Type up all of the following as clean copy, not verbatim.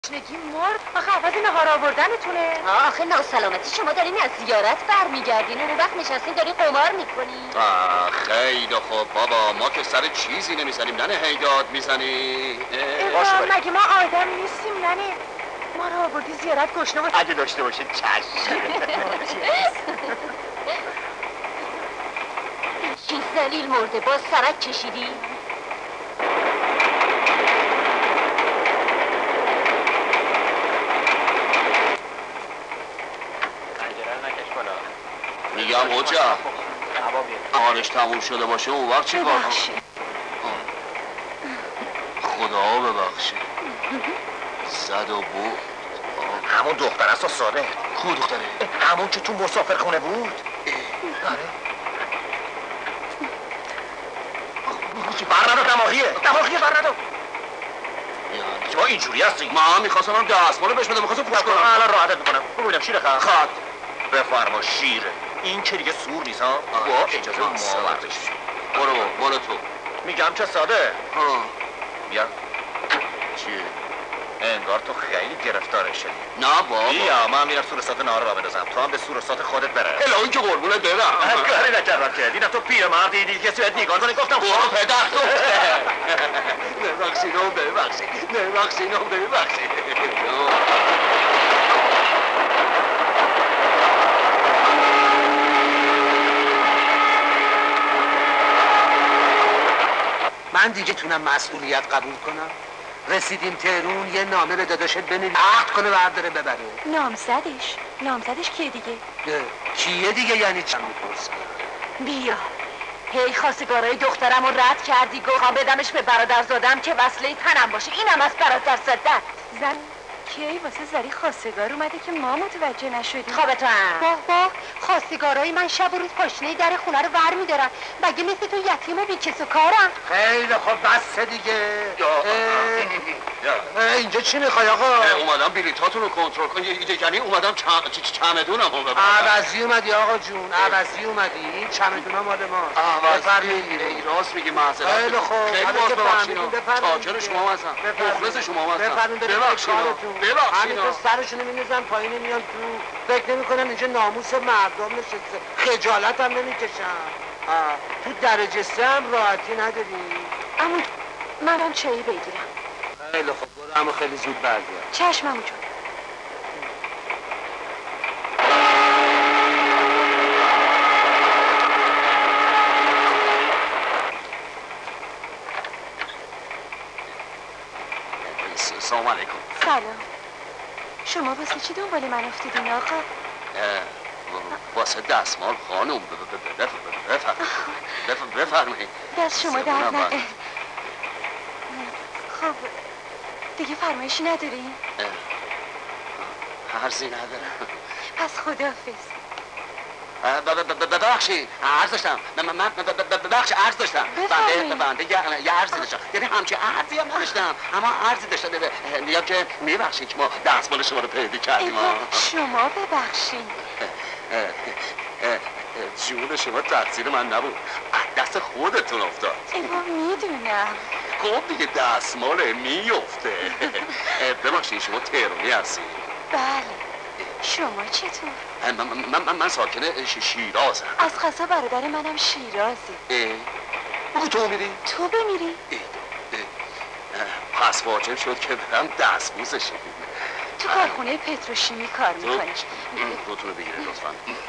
گشنگی مرد. آخه عوض نهار آوردنتونه. آخه ناسلامتی شما دارین از زیارت برمیگردین و اون وقت نشستین دارین قمار میکنین. خیلی خوب بابا، ما که سر چیزی نمیزنیم، ننه هیداد میزنی. مگه ما آدم نیستیم ننه؟ ما رو آوردی زیارت گشنه باشه. اگه داشته باشه چشم. چی ذلیل مرده باز سرک کشیدی؟ میگم حجا کارش تموم شده باشه اون وقت چی کار خدا ببخشه زد و بود. همون دختر است ساده. کو دختره؟ همون که تو مسافرخونه بود. آره برندو دماغیه برندو. شما اینجوری هستین؟ ما هم میخواستم هم دستمالو بهش بدم، میخواستم پوش کنم. الان راحتت میکنم. ببینم شیر خواهد بفرما شیره. این که دیگه سور نیست ها. با اجازه ما وقتش. برو تو. میگم چه ساده. بیا. چیه؟ انگار تو خیلی گرفتارش شدی. نه بابا. بیا من میرم سورسات نهار را بندازم. تو هم به سورسات خودت بره. الهی که قربونت برم. کاری نکردم که. دیدم تو پیرمردی دیدی کسی بهت نگاه کنه گفتم برو پدر تو. ببخشید. من دیگه تونم مسئولیت قبول کنم. رسیدیم تهرون، یه نامه به داداشت بنویس عقد کنه برداره ببره. نامزدش کیه دیگه؟ کیه دیگه یعنی چند میپرسم؟ بیا هی خواستگارای دخترم رو رد کردی گفتم بدمش به برادرزادم که وصله تنم باشه. اینم از برادرزادت. زن کی واسه زری خواستگار اومده که ما متوجه نشدیم؟ خوابتو هم باه خواستگارای من شب و روز پاشنه در خونه رو ور میدارن. مگه مثل تو یتیم و بیکس و کارم؟ خیلی خب بسه دیگه. اینجا چی میخوای آقا؟ اومدم بلیطاتون رو کنترل کن. یعنی اومدم چمدونم رو ببرم. عوضی اومدی آقا جون، عوضی اومدی. این چمدونا مال ما. بفرمایید. راست میگی معذرت. خیلی خوب. خیلی باز ببخشید. چاکر شما هستم. مخلص شما هستم. ببخشید. همینطور سرشونو می‌نزن پایین میان تو. فکر نمی‌کنم اینجا ناموس مردم نشسته. خجالت هم نمی‌کشن. تو درجه 3 هم راحتی نداری. اما منم چایی بگیرم. خیلی خوب برو اما خیلی زود برگرد. چشم عمو جون. سلام علیکم. سلام. شما واسه چی دنبال من افتیدین آقا؟ واسه دستمال خانم. بفرمایید. دست شما درد نکنه. خب دیگه فرمایشی نداری؟ عرضی ندارم. پس خداحافظ. ببخشید عرض داشتم. ببخشید عرض داشتم. بنده یه عرضی داشتم. یعنی همچین عرضی هم نداشتم اما عرضی داشتم. میگم که میبخشید که ما دستمال شما رو پیدا کردیم. شما ببخشید. جون شما تقصیر من نبود، دست خودتون افتاد. میدونم. خب دیگه دستماله میفته. ببخشید شما تهرانی هستی؟ بله. شما چطور؟ من ساکن شیرازم. از قضا برادر منم شیرازی. تو میری؟ تو بمیری؟ پس واجب شد که برم دستبوسش. تو کارخونه پتروشیمی کار میکنی. روتونو بگیره لطفا.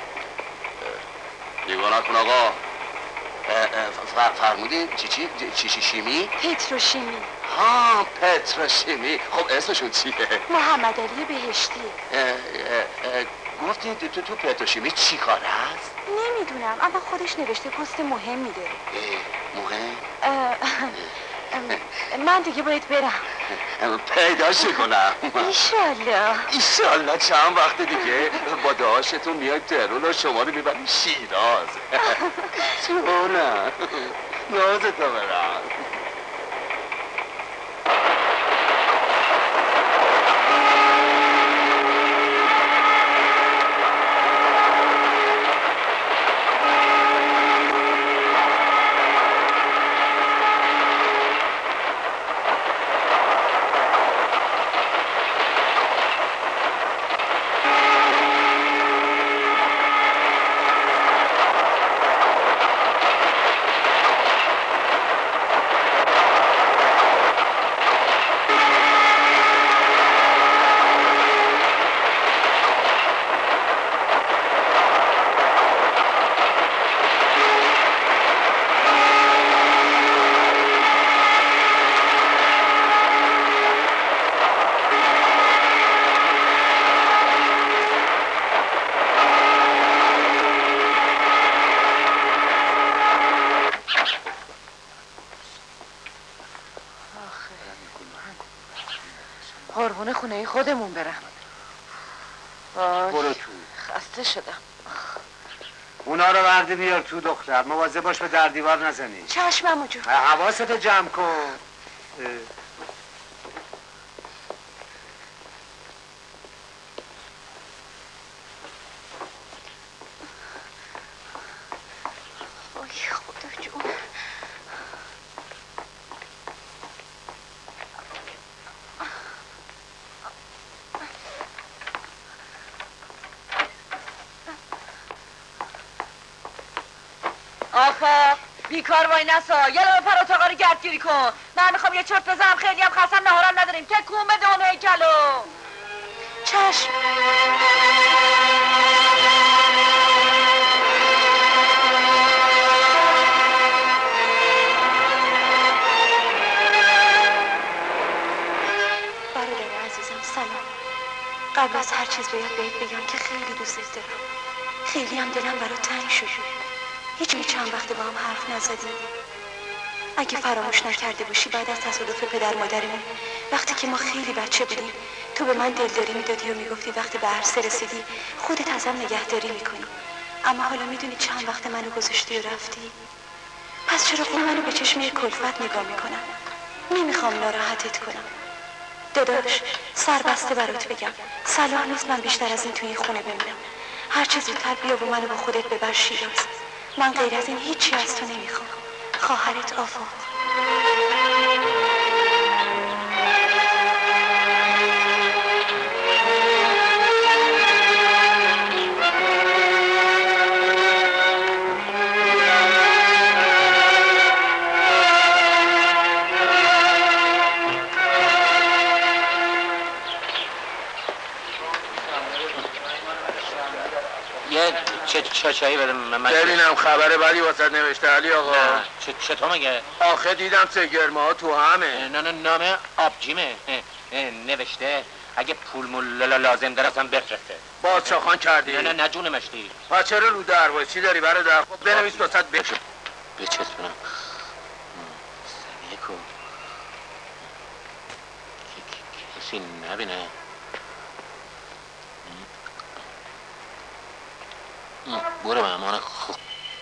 نگاه نکن آقا. فرمودین چی شیمی؟ پتروشیمی. ها پتروشیمی. خب اسمشون چیه؟ محمد علی بهشتیه. گفتین تو پتروشیمی چی کار هست؟ نمیدونم اما خودش نوشته پست مهمی داره. مهم؟ من دیگه باید برم. پیداش کنم. ایشالله چند وقت دیگه با داشتون میایم تهران و شما رو میبریم شیراز. چونه نازتو برم. خونه خودمون برم. برو تو. خسته شدم. اونا رو ورده بیار تو دختر، مواظب باش به در دیوار نزنی. چشم عمو جون. حواستو جمع کن. وای خدا جون. آفا بیکار وای نسا یه لبه پر اتاقا رو گردگیری کن. من میخوام یه چرت بزنم، خیلی هم خستم، نهارم نداریم. تکون بده اونو هیکلو. چشم. برادر عزیزم سلام. قبل از هر چیز باید بهت بگم که خیلی دوستت دارم. خیلی هم دلم برات تنگ شد. هیچ چند وقت با هم حرف نزدیم. اگه فراموش نکرده باشی بعد از تصادف پدر مادرمون وقتی که ما خیلی بچه بودیم تو به من دلداری میدادی و میگفتی وقتی به عرصه رسیدی خودت ازم نگهداری میکنی. اما حالا میدونی چند وقت منو گذاشتی و رفتی. پس چرا منو به چشم یک کلفت نگاه میکنم؟ نمیخوام ناراحتت کنم. داداش سربسته برات بگم صلاح نیست من بیشتر از این توی این خونه بمونم. هر چه زودتر بیا و منو با خودت ببر شیراز. من غیر از این هیچی از تو نمیخوام. خواهرت آفاق. چه چایی بده من ببینم خبر بدی واسه نوشته علی آقا. چطور مگه؟ آخه دیدم سگرمه ها تو همه. نه نامه آبجیمه نوشته اگه پول لازم داره اصلا بفرسته. بادشاهان کردی؟ نه جون مشتی. و چرا رو در چی داری برادر؟ خب بنویس واسه بشه. بچسبونم سریع کن کسی نبینه. برو مهمان خوب.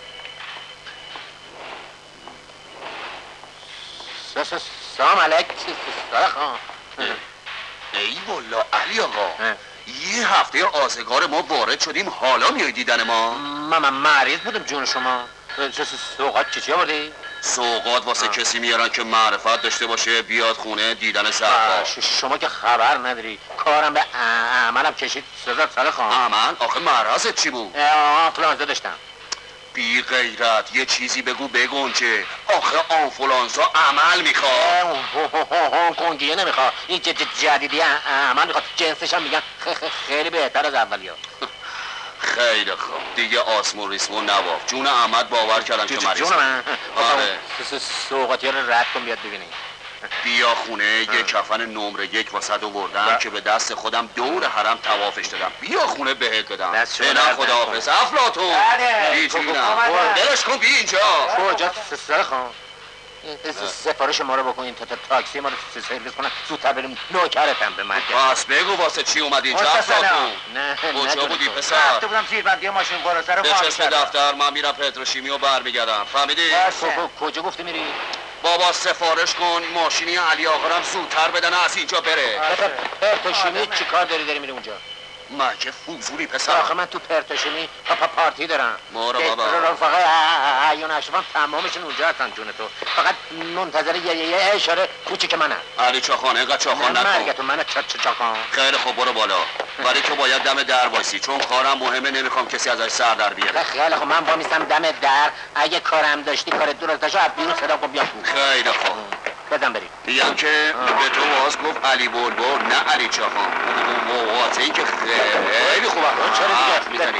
سلام علیک سلام. ای والا علی آقا یه هفته آزگار ما وارد شدیم حالا میای دیدن ما؟ من مریض بودم جون شما. سوغات چی آوردی؟ سوغات واسه کسی میارن که معرفت داشته باشه بیاد خونه دیدن سرپا. شما که خبر نداری کارم به عملم کشید سال خواهم. عمل؟ آخه مرضت چی بود؟ آنفلانزا داشتم. بی غیرت یه چیزی بگو بگنجه. آخه آنفلانزا عمل میخواد. گنجیه نمیخواد. این جدیدی عمل میخواد. جنسش هم میگن خیلی بهتر از اولیا. خیلی خوب دیگه آسمون ریسمون نواف. جون احمد باور کردم که مریض. جون من؟ آره سوغاتی رو رد کن بیاد ببینی. بیا خونه یه کفن نمره 1 واسد آوردم که به دست خودم دور حرم طوافش دادم. بیا خونه بهت بدم. نه خداحافظ افلاطون. بی جونم دلش کن بی اینجا. کجا سر خان؟ سفارش ما رو بکنین تا تاکسی ما رو سرویس کنن زودتر بریم نوکرتم به من. پس بگو واسه چی اومدی اینجا افلاطون؟ کجا بودی پسر؟ رفته بودم زیربندی ماشین قرصه رو بچسب دفتر من میرم پتروشیمی و برمیگردم. فهمیدی؟ کجا گفتی میری؟ بابا سفارش کن ماشینی علی آقا رو زودتر بدن از اینجا بره. پرتوشیمی چی کار داری میری اونجا؟ مگه فوزولی پسر؟ آخه من تو پرتوشیمی پارتی دارم. ما رو بابا فقط عیون اشرفم تمامشون اونجا هستن جون تو. فقط منتظر یه اشاره کوچیک منم. علی چاخان اینقدر چاخان نکن. مرگتون من چاخان. خیلی خوب برو بالا. ولی تو باید دم در وایسی چون کارم مهمه نمیخوام کسی ازش سر در بیاره. خیلی خوب من وامیستم دم در. اگه کارم داشتی کار درست داشت از بیرون صدا کن بیام. خیلی خوب بدم بریم. میگم که به تو واس گفت علی بلبل نه علی چاخان. واسه این که خیلی خوبه. چرا دیگه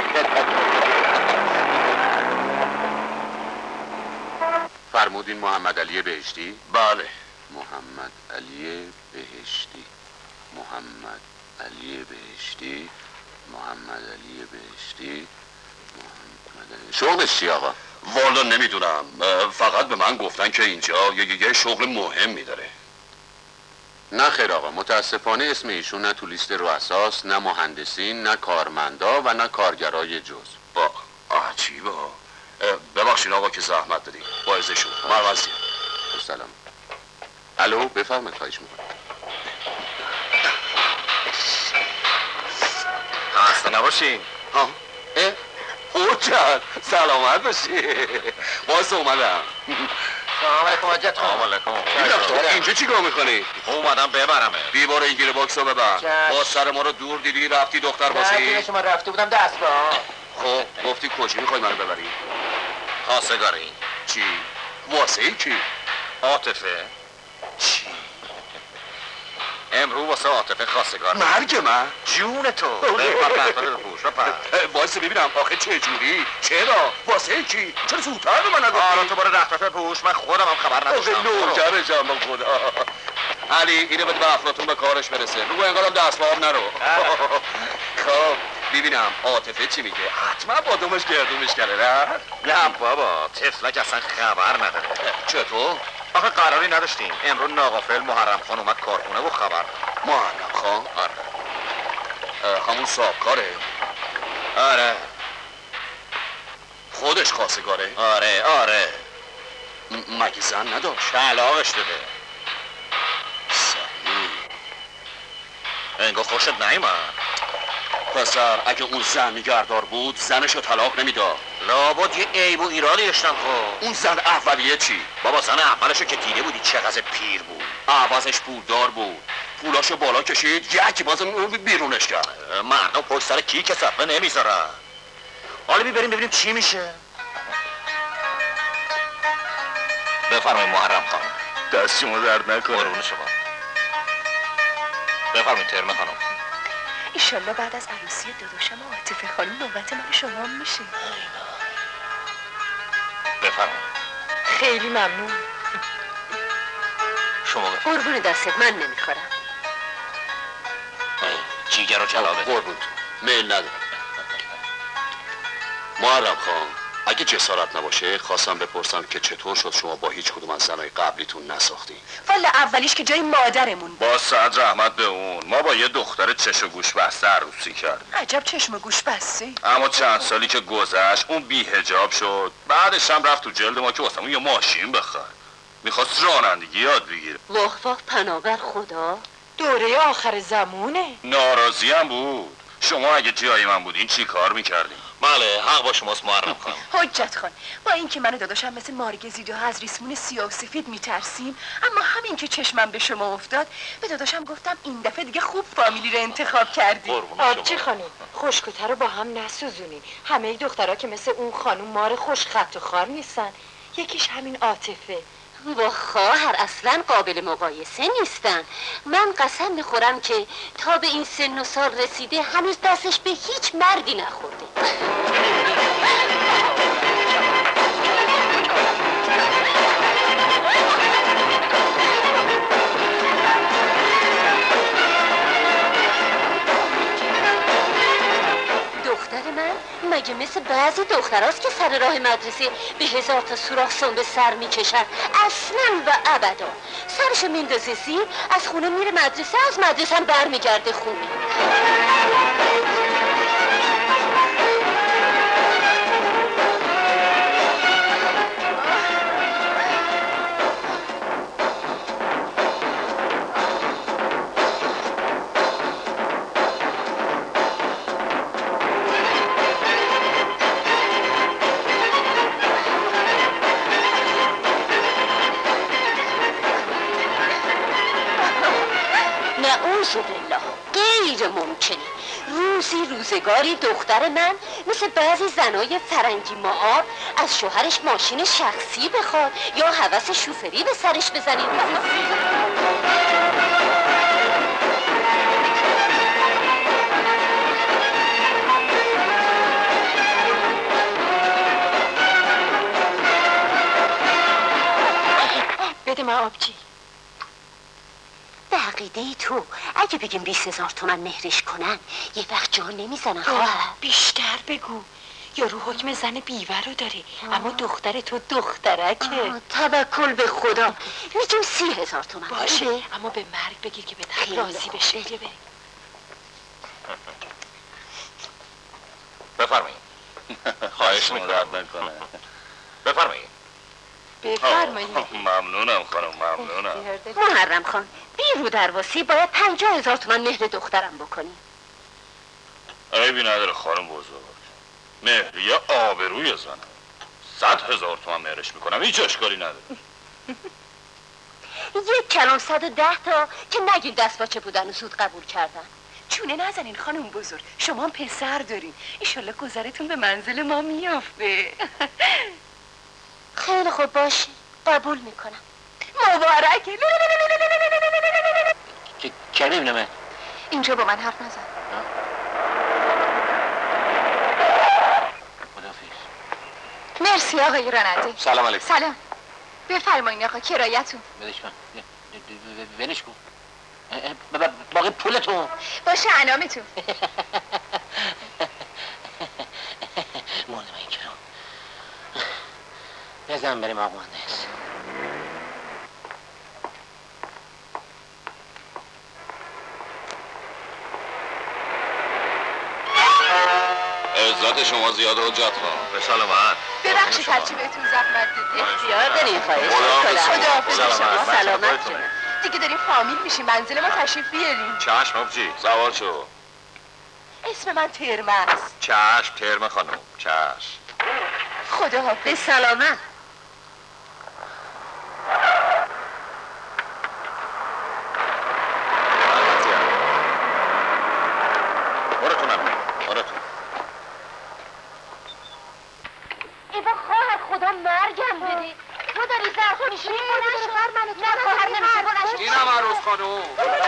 فرمودین محمد علی بهشتی؟ بله محمد علی بهشتی. محمد علی بهشتی. محمد علی بهشتی. محمد علی. شغلش چی آقا؟ والا نمیدونم. فقط به من گفتن که اینجا یه شغل مهمی داره. نه خیر آقا، متاسفانه اسم ایشون نه تو لیست رؤساست، نه مهندسین، نه کارمندا و نه کارگرای جز. با عجیبا. ببخشید آقا که زحمت دادیم. باعث شد. مرضیه. سلام. الو بفرمایید، خواهش می‌کنم. خسته نباشین. ها؟ حجت سلامت باشی. واسه اومدم. سلام علیکم حاجت خانم. سلام علیکم. اینجا چی کار میکنی؟ اومدم ببرمه. بیباره این گیر باکسو ببر. با سر ما رو دور دیدی رفتی دختر باشی؟ نه شما رفته بودم دستگاه. خب گفتی کجا میخوای منو ببری؟ خواستگاری. چی؟ واسه کی؟ عاطفه. چی؟ امرو واسه عاطفه خواستگار. مرگ من؟ جون تو. بپر پوش بپر. واسه ببینم آخه چه جوری؟ چرا؟ واسه کی؟ چرا زودتر به من نگفتی؟ آره تو برو دفتر پوش، من خودم هم خبر نداشتم. نوکرشم به خدا. علی اینو بده به افلاطون به کارش برسه. بگو انقدرم دستمال نرو. خب ببینم عاطفه چی میگه؟ حتما بادومش گردومش کرده نه بابا، طفلک اصلا خبر نداره. چطور؟ آخه قراری نداشتیم. امروز ناغافل محرم خان اومد کارخونه و خبر. محرم خان؟ آره. همون صاحب کاره؟ آره. خودش خواستگاره؟ آره. مگه زن نداشت؟ طلاقش داده. صحیح. انگار خوشت نیومد. پسر اگه اون زن نگهدار بود زنشو طلاق نمیداد. لابد یه عیب و ایرادی داشتن. خب اون زن اولیه چی؟ بابا زن اولشو که دیده بودی چقدر پیر بود. عوضش پولدار بود. پولاشو بالا کشید یکی بازم بیرونش کرد. مردم پشت سر کی که صفحه نمیذارن. حالا بریم ببینیم چی میشه. بفرمایید محرم خانم. دست شما درد نکنه. قربون شما. بفرمایید ترمه خانم. ایشالله بعد از عروسی داداشم و عاطفه خانم نوبت من شما میشه. بفرمایید. خیلی ممنون. شما بفرمایید. قربون دستت من نمیخورم. جیگر رو جلا بده. قربون تو میل ندارم. محرم خان اگه جسارت نباشه خواستم بپرسم که چطور شد شما با هیچ کدوم از زنای قبلیتون نساختین؟ والا اولیش که جای مادرمون با صد رحمت به اون ما با یه دختر چش و گوش بسته عروسی کردیم. عجب چشم و گوش بستی. اما چند سالی که گذشت اون بی حجاب شد. بعدش هم رفت تو جلد ما که واسمون یه ماشین بخره. میخواست رانندگی یاد بگیره. واح پناهبر خدا. دوره آخر زمونه. ناراضی هم بود. شما اگه جای من بودین چی کار میکردین؟ بله حق با شماست محرم خانم. حجت خان با اینکه من و داداشم مثل مارگزیده ها از ریسمون سیاه و سفید میترسیم، اما همین که چشمم به شما افتاد به داداشم گفتم این دفعه دیگه خوب فامیلی رو انتخاب کردی. آبجی خانم خوشکوتر رو با هم نسوزونین. همه دخترها که مثل اون خانم مار خوش خط و خار نیستن. یکیش همین عاطفه. با خواهر اصلا قابل مقایسه نیستن. من قسم میخورم که تا به این سن و سال رسیده هنوز دستش به هیچ مردی نخورده. دختر من مگه مثل بعضی دختراست که سر راه مدرسه به 1000 تا سوراخ سنبه سر میکشن؟ اصلا و ابدا. سرشو میندازه زیر، از خونه میره مدرسه، از مدرسه هم برمیگرده خونه. بالله غیر ممکنه. روزگاری دختر من مثل بعضی زنای فرنگی معاب از شوهرش ماشین شخصی بخواد یا هوس شوفری به سرش بزنید. بده من آبجی. به عقیده تو اگه بگیم 20,000 تومن مهرش کنن یه وقت جا نمیزنن خواهر. بیشتر بگو. یارو حکم زن بیوه رو داره اما دختر تو دخترکه. توکل به خدا. میتونم 30,000 تومن باشه اما به مرگ بگیر که به راضی بشه. بیا بریم. بفرمایید. خواهش میکنم نکنه. بفرمایید. بفرمایید. ممنونم خانم ممنونم. محرم خان بی رو درواسی باید 50,000 تومن مهر دخترم بکنی. عیبی نداره خانم بزرگ. مهر یه آبروی زنم. 100,000 تومن مهرش میکنم هیچ اشکالی نداره. یک کلام 110 تا که نگین دست باچه بودن و زود قبول کردن. چونه نزنین خانم بزرگ، شما هم پسر دارین. ایشالله گذرتون به منزل ما میافته. خیلی خوب باشه قبول میکنم. مبارکه. که نمیدونم اینجا با من حرف نزن. مرسی آقای راننده. سلام علیکم. سلام. بفرمایین آقا کرایتون. بدش من ولش کن. باقی پولتون باشه انامتون. مورد من این کرام بزن بریم آقا مهندس. عزت شما زیاده حجت خواهم. به سلامت. ببخشید هرچی بهتون زحمت دادیم. اختیار دارین خواهش خداحافظ شما. سلامت جناب. دیگه داریم فامیل میشیم منزل ما تشریف بیاریم. چشم آبجی سوار شو. اسم من ترمه است. چشم ترم خانم چشم. خداحافظ. به سلامت. مرگم بده. تو داری زرخ میشی؟ نه خواهر نمیشه. اینم عروس خانوم.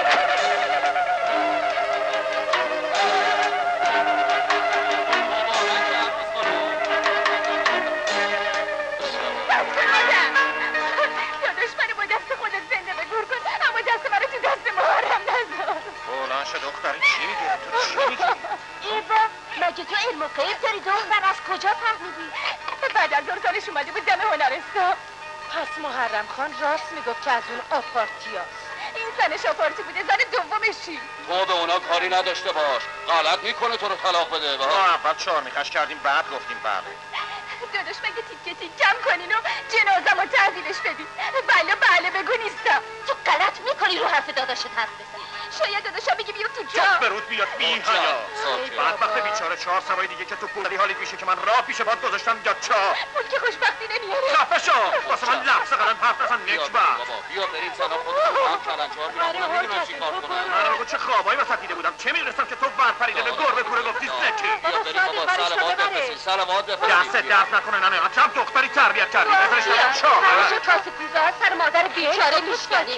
داداش منو با دست خودت زنده بگور کن اما دست منو تو دست محرم نذار. بلند شو دختر چی میگی؟ تو چی میگی؟ ایوا مگه تو علم و غیب داری دختر از کجا فهمیدی؟ بعد از سالش اومده بود دم هنرستان. پس محرم خان راست میگفت که از اون آپارتیاست. این زنش آپارتی بوده زن دومشی. تو به اونا کاری نداشته باش. غلط میکنه تو رو طلاق بده. ما اول چهارمیخش کردیم بعد گفتیم بله. داداش مگه تیکه تیکم کنین و جنازم رو تحویلش بدین. بله بگو نیستم. تو غلط میکنی رو حرف داداشت حرف بزنی. شاید داداشم بگی بیو تو جا. برود بیاد بی حیا. بعد وقت بیچاره 4 سوای دیگه که تو پول حالیت میشه که من راه پیش باد گذاشتم یا چا. پول که خوشبختی نمیاره. خفه شو. واسه من لفظ قلم حرف نزن نکبت. بیا بریم زنا خودمون هم کلنجار میرم. میدونم چی کار کنم. من بگو چه خوابایی وسط دیده بودم. چه میدونستم که تو برپریده به گربه کوره گفتی زکی. بیا بریم بابا سلامات بفرستین. سلامات بفرستین. دست درد نکنه ننه. عجب دختری تربیت کردی. بذارش بدم چا. همیشه کاسه پیزا سر مادر بیچاره میشکنی.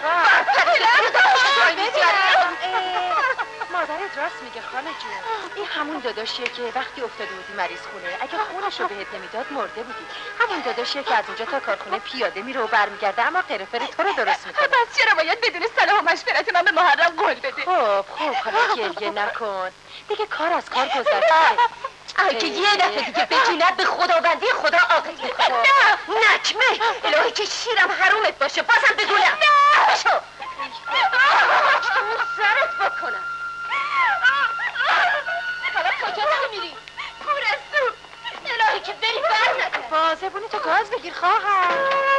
مادرت راست میگه خاله جون. این همون داداشیه که وقتی افتاده بودی مریض خونه اگه خونشو بهت نمیداد مرده بودی. همون داداشیه که از اونجا تا کارخونه پیاده میره و برمیگرده اما قرفر تو رو درست میکنه. بس چرا باید بدون صلاح و مشورت من به محرم قول بده؟ خب حالا گریه نکن. دیگه کار از کار گذشته. اگه یه دفعه دیگه بگیند به خداوندی خدا عاقت میکنه. نه نکمه الهی که شیرم حرومت باشه بازم بگونم. نه شو سرت بکنم. حالا کجا داری میری؟ پورستو الهی که بری بر نکن. بازبونی تو گاز بگیر خواهر.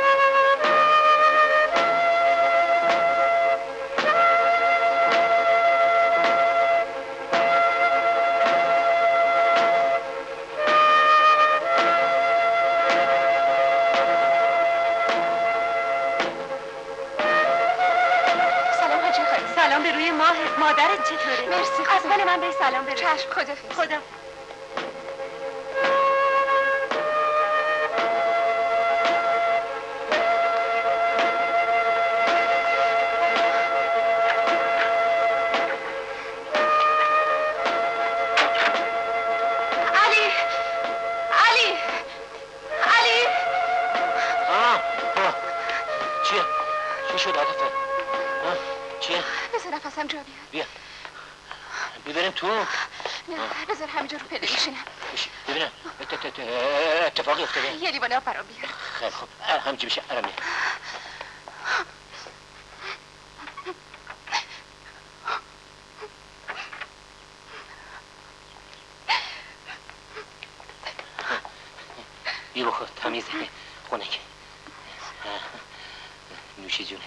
سلام به روی ماهت. مادرت چطوره؟ مرسی. از من به سلام برو. چشم خدا. علی چی شد عاطفه؟ چیه؟ بذار نفسم جا بیاد. بیا بریم تو. نه بذار همینجا رو پله بشینم. ببینم اتفاقی افتاده؟ یه لیوان آب برام بیار. خیلی خوب همینجا بشه الان میام. بی بخور تمیزه خونک. نوشی جونه.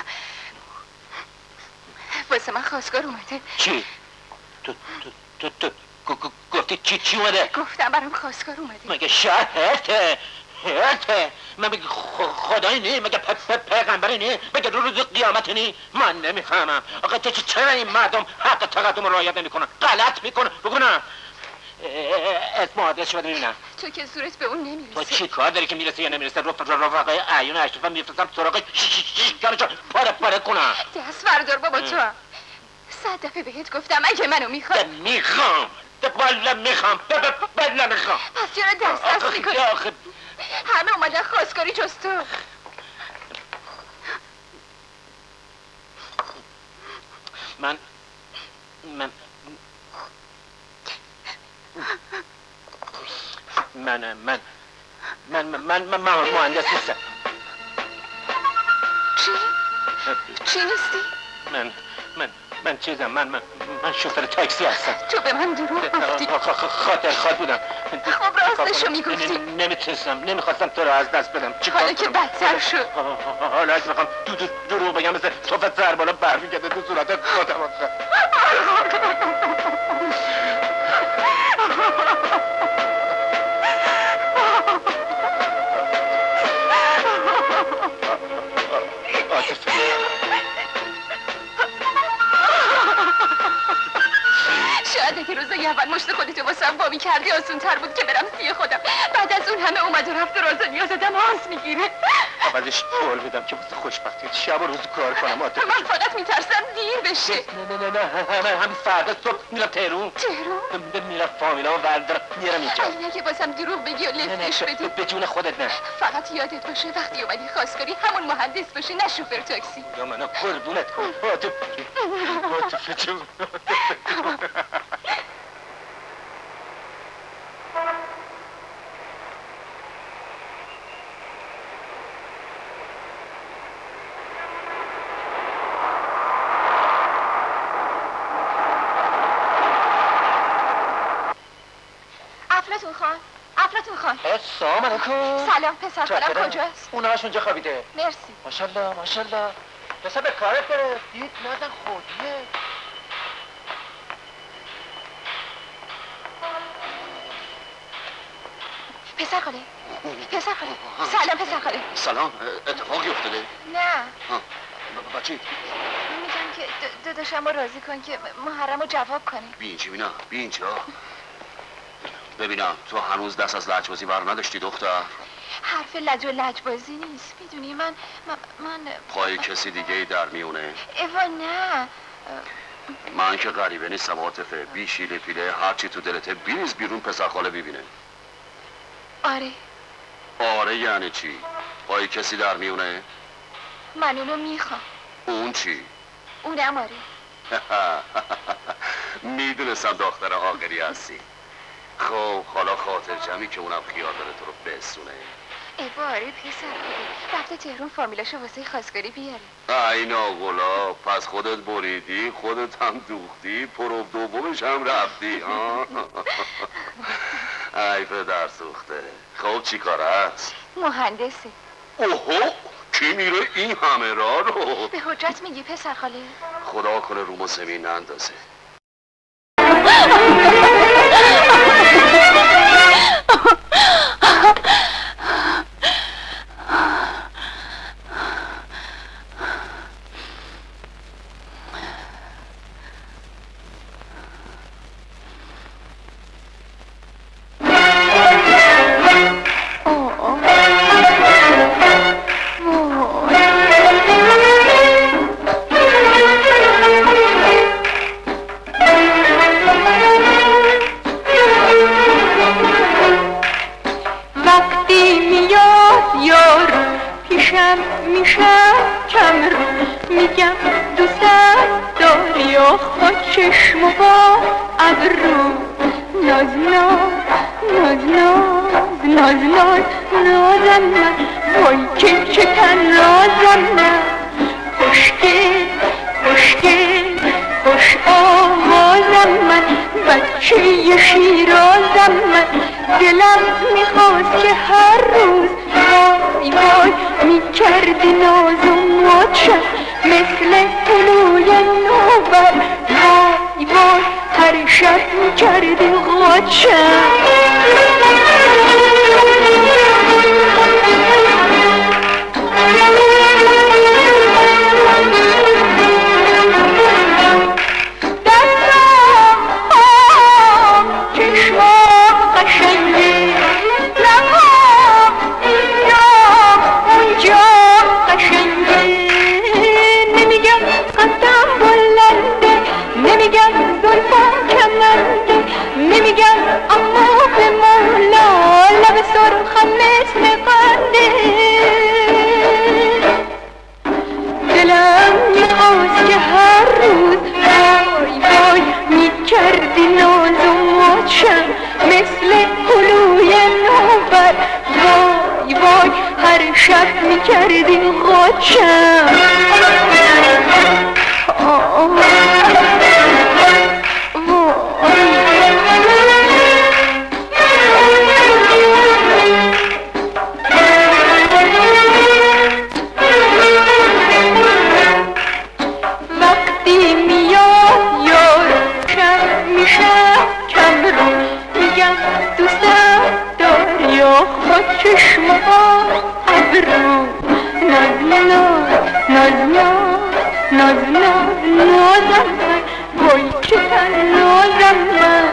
واسه من خواستگار اومده. چی؟ تو گفتی چی اومده؟ گفتم برام خواستگار اومده. مگه شهرته من بگه خدایی نی مگه پیغمبری نی مگه روز قیامت نی من نمیفهمم. آقا چرا این مردم حق تقدم رو رعایت نمیکنن؟ غلط میکنن. بگونم اسم آدرسشو بده ببینم. تو که زورت به اون نمیرسه. تو چی کار داری که میرسه یا نمیرسه؟ رفقای عیون اشرفم میفرستم سراغ شکرشو پاره کنم. دست بردار بابا تو. 100 دفعه بهت گفتم اگه منو میخواد. میخوام بله میخوام. پس چرا دست میکنی؟ همه اومدن خواستگاری جز تو. من مهندس نیستم. چی نیستی؟ من چیزم من شوفر تاکسی هستم. تو به من دروغ گفتی. خاطر بودم. خب راستشو میگفتی. نمیتونستم نمیخواستم تو رو از دست بدم. حالا که بدتر شد. حالا اگه بخوام دروغ بگم مثل توفت سر بالا برمیگرده تو صورت خودم. شاید اگه روزای اول مشت خودتو واسم وا می‌کردی آسون‌تر بود که برم سی خودم. بعد از اون همه اومد و رفت و راز نیاز آدم آس میگیره. بعدش قول میدم که واسه خوشبختی شب و روز کار کنم. من فقط میترسم دیر بشه. نه همین فردا صبح میرم تهرون. میرم فامیلامو بردارم میرم اینجا. اگه واسم دروغ بگی و لفتش بدی. به جون خودت نه. فقط یادت باشه وقتی اومدی خواستگاری همون مهندس باشه نه شوفر تاکسی. یا منو قربونت کنم. عاطفه جون. افلاطون خان. سلام علیکم. سلام پسر خالم کجاست؟ اونهاش اونجا خوابیده. مرسی. ماشاءالله پسر به کارت بره. دید نزن خودیه. پسر خاله سلام پسر خاله. سلام. اتفاقی افتاده؟ نه. بچه میگم که داداشم رو راضی کن که محرم رو جواب کنی. بی اینجا ببینم تو هنوز دست از لجبازی بر نداشتی دختر؟ حرف لج و لجبازی نیست. میدونی من پای کسی دیگه ای در میونه؟ ایوا نه. من که غریبه نیستم عاطفه. بی شیله پیله هرچی تو دلته بیریز بیرون پسر خاله ببینه. آره یعنی چی؟ پای کسی در میونه؟ من اونو میخوام. اون چی؟ اونم آره. میدونستم دختر عاقلی هستی. خب حالا خاطر جمعی که اونم خیال داره تو رو بسونه. باره پسر خاله رفته تهرون فامیلاشو واسه خواستگاری بیاره. ای ناغلا پس خودت بریدی خودت هم دوختی پروب دومش هم رفتی. ای پدر سوخته. خب چی کار هست؟ مهندسه. اوهو کی میره این همه راه رو؟ به حجت میگی پسر خاله؟ خدا کنه رومو زمین نندازه. ابرو ناز نازم من وای که تن رازم من خوش آوازم من بچه شیرازم من دلم میخواست که هر روز وای میکردی ناز و ماتشم مثل پلوی نوبر وای هر شب میکردی غاتشم نمیگم اما به مولا لب سرخم مثل قنده دلم میخواست که هر روز وای میکردی ناز و ماتشم مثل هلوی نوبر وای هر شب میکردی غاتشم چشم ابرو نازم من وای که تن نازم من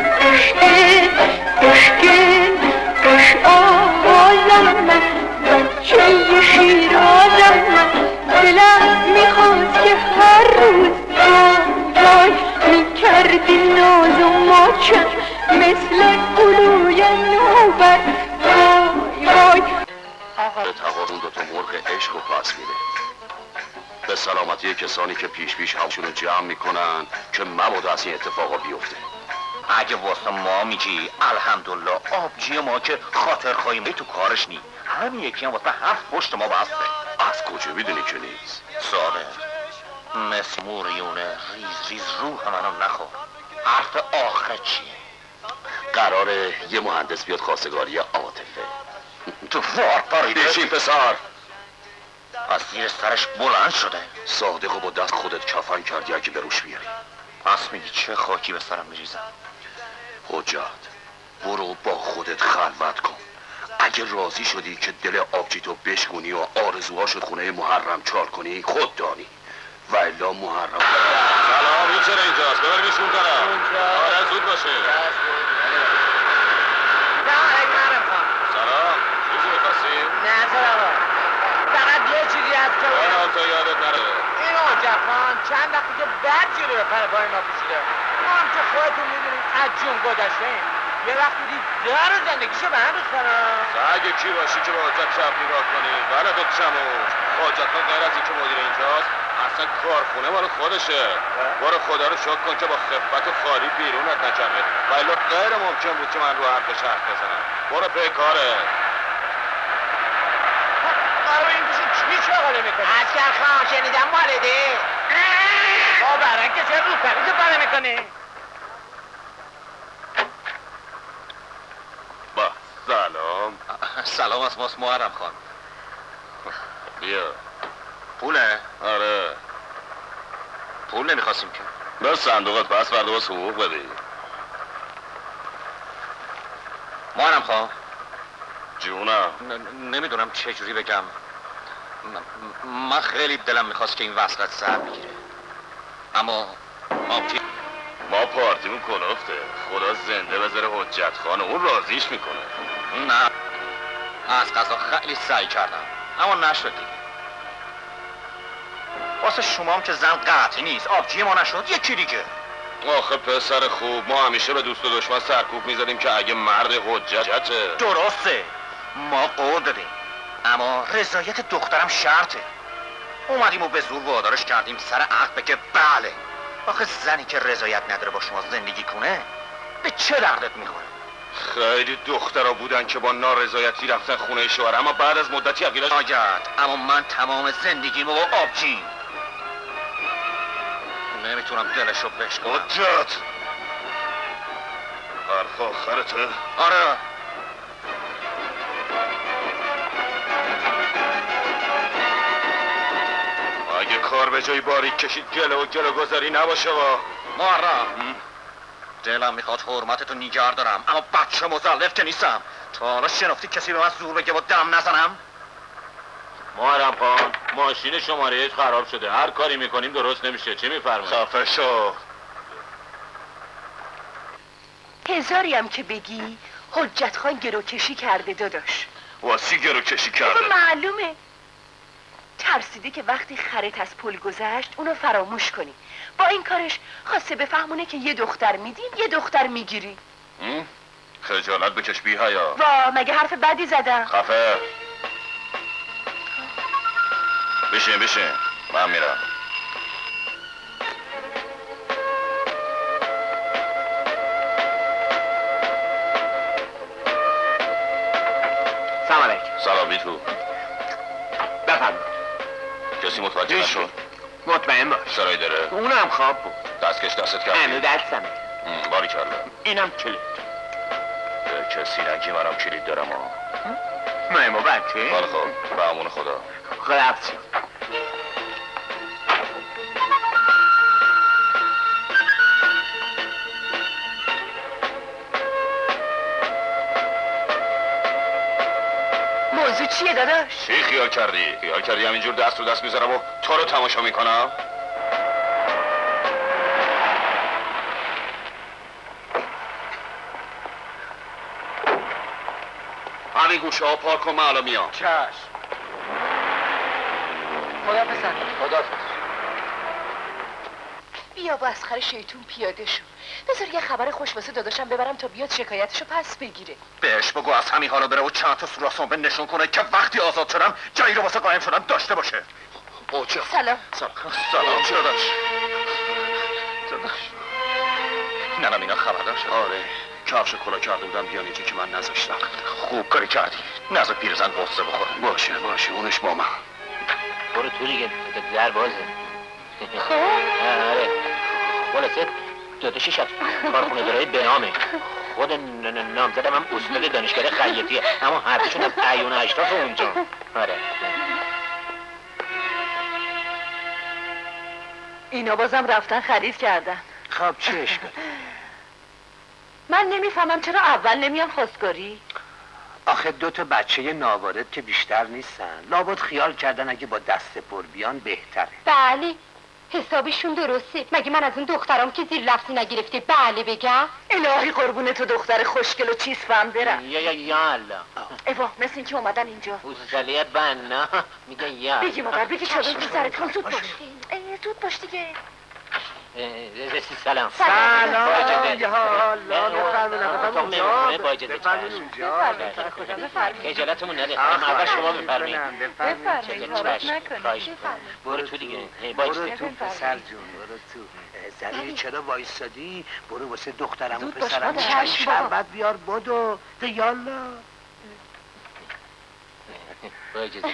خوش آوازم من بچه شیرازم من دلم میخواست که هر روز وای میکردی ناز و ماتشم مثل گلوی نوبر وای به تقارون دوتا مرغ عشق و پس میره به سلامتی کسانی که پیش هاشون رو جمع میکنن که مبادا از این اتفاقا بیفته اگه واسه ما میگی الحمدلله آبجی ما که خاطر خواهیم تو کارش نی همین یکی هم واسه 7 پشت ما بسته از کجا میدونی که نیست ساده مسموریونه ریز روح منو نخور حرف آخر چیه قراره یه مهندس بیاد خواستگاری عاطفه تو وارپاری بشین پسر از زیر سرش بلند شده صادقو با دست خودت کفن کردی اگه به روش بیاری پس میگی چه خاکی به سرم میریزم حجت برو با خودت خلوت کن اگه راضی شدی که دل آبجیتو بشکنی و آرزوهاشو خونه محرم چال کنی خود دانی و الا محرم سلام این چرا اینجاست ببرمیش اون طرف آره زود باشه سلام چیزی میخواستی؟ نه سلام فقط یه چیزی هست که تا یادت نره این آجر خان چند وقتی که بد جیره به پر پای ما پیشیده ما هم که خودتون میدونیم از جون گذشته ایم یه وقتی دید دار زندگیشو به هم ریختنم اگه کی باشی که با حجت شب نگاه کنی بله تو چموش حجت خان غیر از اینکه مدیر اینجاست اصلا کارخونه مال خودشه برو خدا رو شکر کن که با خفت و خاری بیرونت نکرده ولی غیر ممکن بود که من رو حرفش حرف بزنم برو به کاره قرار این پیشی چی شغله میکنی؟ عسکر خان شنیدم والده با برن که چه رو پریز باره میکنی؟ با سلام سلام از ماست محرم خان بیا پوله؟ آره پول نمیخواستیم که به صندوقت پس فردا باز حقوق بدی محرم خان جونم نمیدونم چه جوری بگم من خیلی دلم میخواست که این وصلت سر بگیره اما آبجی ما پارتیمون کلفته خدا زنده بذاره حجت خان اون راضیش میکنه نه از قضا خیلی سعی کردم اما نشد دیگه واسه شما هم که زن قطعی نیست آبجی ما نشد یکی دیگه آخه پسر خوب ما همیشه به دوست و دشمن سرکوب میزدیم که اگه مرد حجته درسته ما قول دادیم اما رضایت دخترم شرطه اومدیم و به زور وادارش کردیم سر عقد بگه بله آخه زنی که رضایت نداره با شما زندگی کنه به چه دردت میخوره؟ خیلی دخترها بودن که با نارضایتی رفتن خونه شوهر، اما بعد از مدتی عقیده‌اش آجت، اما من تمام زندگیمو با آبجین نمیتونم دلشو بشکنم. حجت حرف آخرته؟ آره. اگه کار به جای باریک کشید گله گذاری نباشه و محرم، دلم میخواد حرمتتو نیگر دارم، اما بچه مزلف که نیستم. تا حالا شنفتی کسی به من زور بگه و دم نزنم؟ محرم خان، ماشین شماره خراب شده، هر کاری میکنیم درست نمیشه، چی میفرمایید؟ خفه شو. هزاری هم که بگی حجت خان گروکشی کرده داداش. واسی گروکشی کرده؟ معلومه. ترسیده که وقتی خرت از پل گذشت اونو فراموش کنی. با این کارش خواسته بفهمونه که یه دختر میدیم یه دختر میگیری. خجالت بکش بی حیا. وا مگه حرف بدی زدم؟ خفه. بشین من میرم. سلام علیکم. سلام بیتو. بفرمایید. کسی متوجه نشد؟ مطمئن باش. سرای داره؟ اونم خواب بود. دستکش دستت کردی؟ هنو دستمه. باری کرده. اینم کلید. کسی نگی منم کلید دارم ها. مهمو بچه؟ حالا خب به امون خدا. خداحافظ. موضوع چیه داداش؟ چی خیال کردی؟ خیال کردی همینجور دست رو دست میذارم و تو رو تماشا میکنم؟ همین گوشه ها پارک کن، من الان میام. چشم. خدا پسر. خدا پسر. بیا با اسخر شیطون پیاده شو. بذار یه خبر خوش واسه داداشم ببرم تا بیاد شکایتشو پس بگیره. بهش بگو از همین حالا بره و چند تا سوراخ به نشون کنه که وقتی آزاد شدم جایی رو واسه قایم شدم داشته باشه. اوچه. سلام. سلام چرا داشت؟ ننم اینا خبردار شد. آره کفش کلا کرده بودم بیان اینجا که من نذاشتم. خوب کاری کردی. نذار پیرزن قصه بخوره. باشه اونش با من. برو تو دیگه در بازه. خب آره خلاصه داداشش از کارخونه دارای بنامه. خود نامزدم هم استاد دانشگاه خیاطیه، اما حرفشون از عیون اشراف اونجا. آره اینا بازم رفتن خرید کردن. خب چه اشکالی؟ من نمیفهمم چرا اول نمیان خواستگاری؟ آخه 2 تا بچه ناوارد که بیشتر نیستن، لابد خیال کردن اگه با دست پر بیان بهتره. بله حسابشون درسته. مگه من از اون دخترام که زیر لفظی نگرفته بله بگم؟ الهی قربون تو دختر خوشگل و چیز فهم برم. یا الله ایوا مثل این که اومدن اینجا. اوستالیت بنا میگه یا بگی مادر بگی چادر تو سرت کن. زود باش زود باش دیگه. سلام. سلام با اجازه. یا الله بفرمایید اونجا. با اجازه. بفرمایید اونجا. خجالتمون نده. اول شما بفرمایید. بفرمایید. خواهش برو تو دیگه. برو تو پسر جون برو تو. زری چرا وایسادی؟ برو واسه دخترم و پسرم چای شربت بیار بدو. یالا. با اجازه.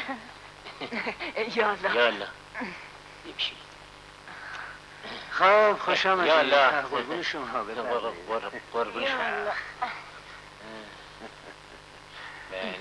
یالا. بشی. خب خوش آمدید. یالا. قربون شما بفرمایید. قربون شما. بله.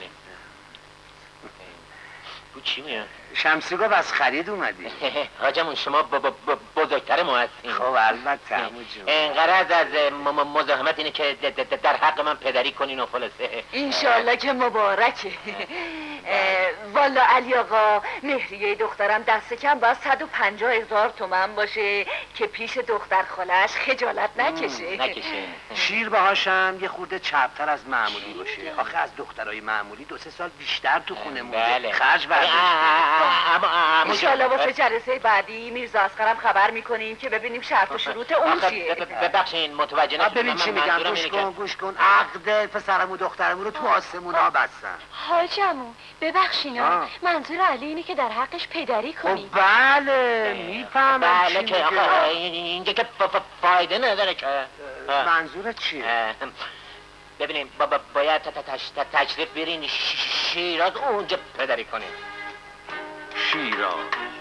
بود چی میاد؟ شمسی گفت از خرید اومدی. حاجمون شما بزرگتر ما هستیم. خب البته عمو جون. غرض از مزاحمت اینه که در حق من پدری کنین و خلاصه. انشالله که مبارکه. والا علی آقا مهریه دخترم دست کم باید 150,000 تومن باشه که پیش دختر خالش خجالت نکشه. شیر باهاشم یه خورده چپتر از معمولی باشه. آخه از دخترای معمولی 2-3 سال بیشتر تو خونه مونده. خرج برداشت. انشالله واسه جلسه بعدی میرزا اصغرم خبر میکنیم که ببینیم شرط و شروط اون چیه. ببخشین متوجه نشدم. ببین چی میگم. گوش کن. عقد پسرم و دخترم رو تو آسمونا بستن. حاجمون ببخشینا منظور علی اینه که در حقش پدری کنی. بله میفهمم. بله که آقا اینجا که فایده نداره که. منظورت چیه؟ ببینیم باید تشریف برین شیراز اونجا پدری کنیم. شیراز؟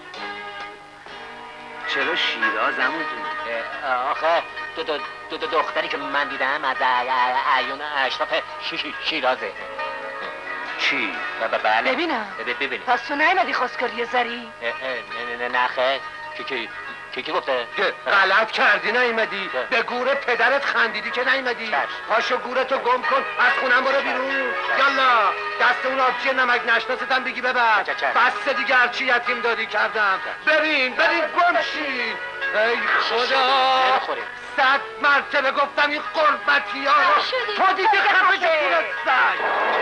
چرا شیراز عمو جون؟ آخه دختری که من دیدم از عیون اشراف شیرازه. چی؟ بله. ببینم ببینیم. پس تو نیمدی خواستگاری زری؟ نه خیر. کی گفته؟ غلط کردی نیومدی. به گور پدرت خندیدی که نیومدی. پاشو گورتو گم کن، از خونم برو بیرون. یالا دست اون آبجی نمک نشناستم بگی ببر. بس دیگه هرچی یتیم دادی کردم. برین گم شید. ای خدا 100 مرتبه گفتم این قربتی ها تو دیگه خفه شو گورت سگ.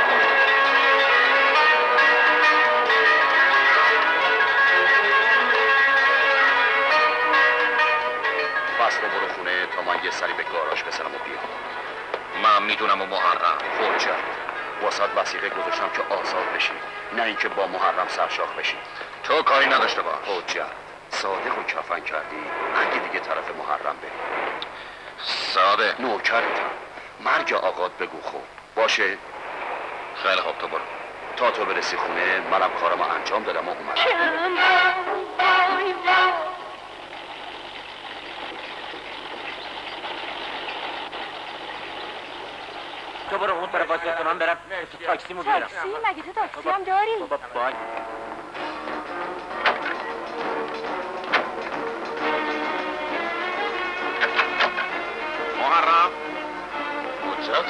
بس رو برو خونه تا من یه سری به گاراژ بزنم و بیام. من میدونم و محرم حجت واسط وثیقه گذاشتم که آزاد بشی، نه اینکه با محرم سرشاخ بشی. تو کاری نداشته باش. حجت صادق رو کفن کردی، اگه دیگه طرف محرم بری. صادق نوکرتم، مرگ آقات بگو خوب باشه. خیلی خوب تو برو. تا تو برسی خونه منم کارمو انجام دادم و اومدم. تو برو اون طرف واسه من برم تاکسیمو بیارم. تاکسی؟ مگه تو تاکسی هم داری؟ باید محرم حجت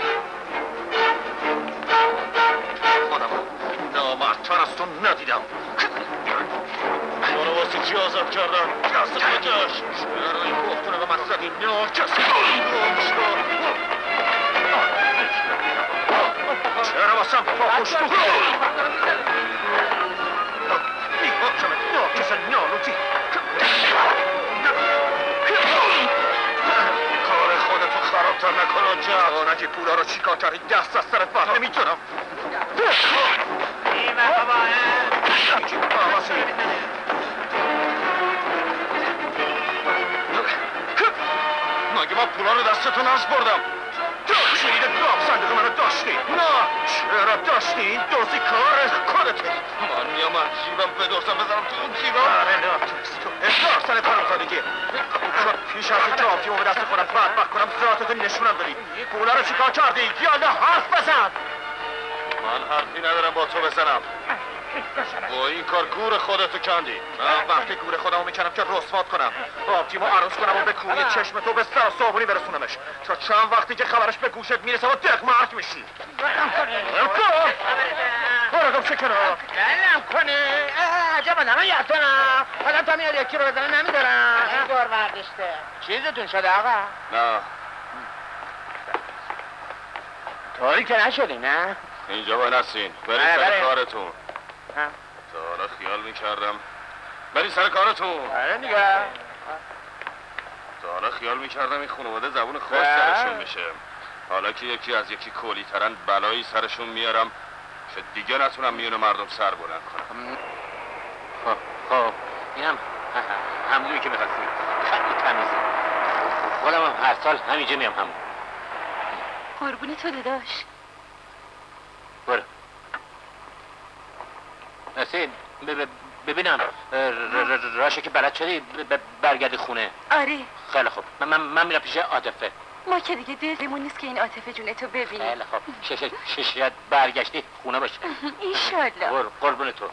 خودم نامحتر از تو ندیدم. منو واسه چی آزاد کردن؟ دست بکش. چرا این بختونه به من زدی؟ ناکسی چرا واسم پاکش تو میپاکمت ناکس نالوتی. کار خودتو خرابتر نکن حجت. آنگه پولا رو چیکار کردی دست از سرت بر نمیتونم. ایمه بابا مگه من پولا رو دستتون از بردم؟ کلید گاف صندوق منو داشتی؟ نه چرا داشتی؟ این دوزی کار خودته. من میام از جیبم بدرسم بزنم تو اون جیبم. تو اصلاح سن فرامزادگی. پیش از اینکه آبجیمو به دست خودم بدبخت کنم ذاتتو نشونم دادی. پولا رو چیکار کردی؟ یالا حرف بزن. من حرفی ندارم با تو بزنم. با این کار گور خودتو کندی. من وقتی گور خودمو میکنم که رسوات کنم، آبجیمو عروس کنم و به کوی چشم تو به سر صابونی برسونمش تا چند وقتی که خبرش به گوشت میرسه و دق مرک میشی. برگم چه کنار بلم کنه. عجب آدم یعتونم آدم تا میاد یکی رو بزنه نمیدارم. این دور برداشته چیزتون شده آقا؟ نه طوری که نشدی نه؟ اینجا باید نستین. برید سر کارتون. تا حالا خیال میکردم برید سر کارتون. آره دیگه. تا حالا خیال میکردم این خانواده زبون خاص سرشون میشه. حالا که یکی از یکی کولی ترن بلایی سرشون میارم که دیگه نتونم میون مردم سر بلند کنم. خب اینم همونی که میخواستی. خیلی تمیزه. خودم هم هر سال همینجا میام همون. قربون تو داداش. برو نسید ببینم راشه که بلد شدی برگردی خونه. آره خیلی خوب من میرم پیش عاطفه. ما که دیگه دلمون نیست که این عاطفه جونه تو ببینیم. خیلی خوب شاید برگشتی خونه باشه. ایشالله. برو قربون تو.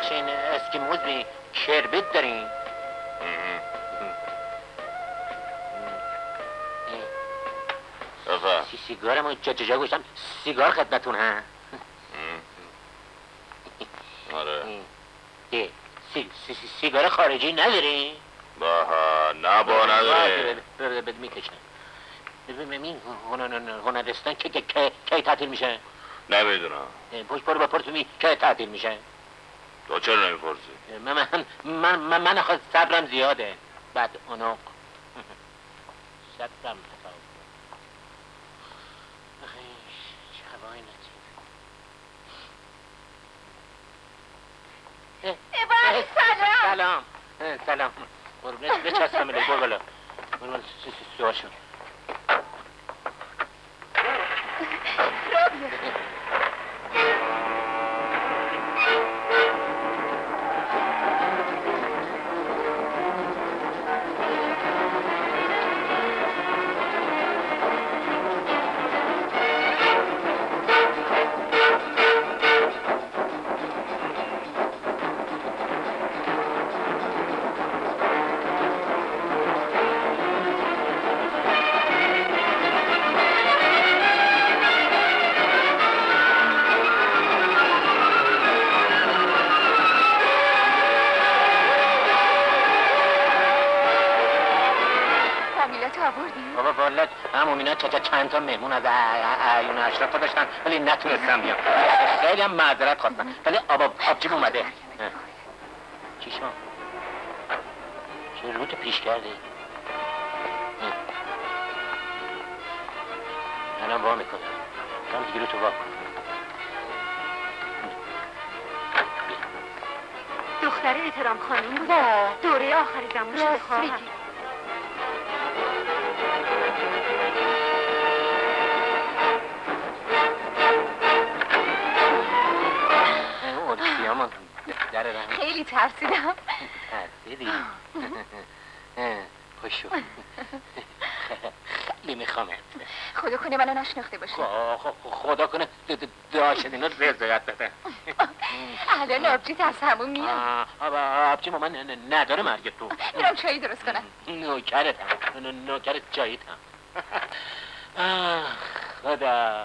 ببخشین اسکیموز بی کربت دارین؟ سیگارمو جا گوشتم سیگار خدمتون ها؟ آره سیگار خارجی نداری؟ نه با نداره بد میکشنم این هنرستان که تعطیل میشه؟ نمیدونم پشت برو بپرسونی که تعطیل میشه؟ تو چرا نمیپرسی؟ من خواست صبرم زیاده بعد اونو صبرم سلام سلام بچستم الی برو بالا سوار شد چند تا مهمون از عیون اشرف داشتن ولی نتونستم بیام خیلی هم معذرت خواستم ولی آبجیم اومده چی شما؟ چه روت پیش کردی؟ الان وا میکنم کم دیگه روتو وا کن دختر احترام خانم بود دوره آخری زمان شده خواهم خیلی ترسیدم ترسیدی؟ خوشو خیلی میخوامت خدا کنه منو نشناخته باشه خدا کنه داشت اینو رضایت بده الان آبجیت از همون میاد آبجی ما من نداره مرگ تو میرم چایی درست کنم نوکرت چاییت هم خدا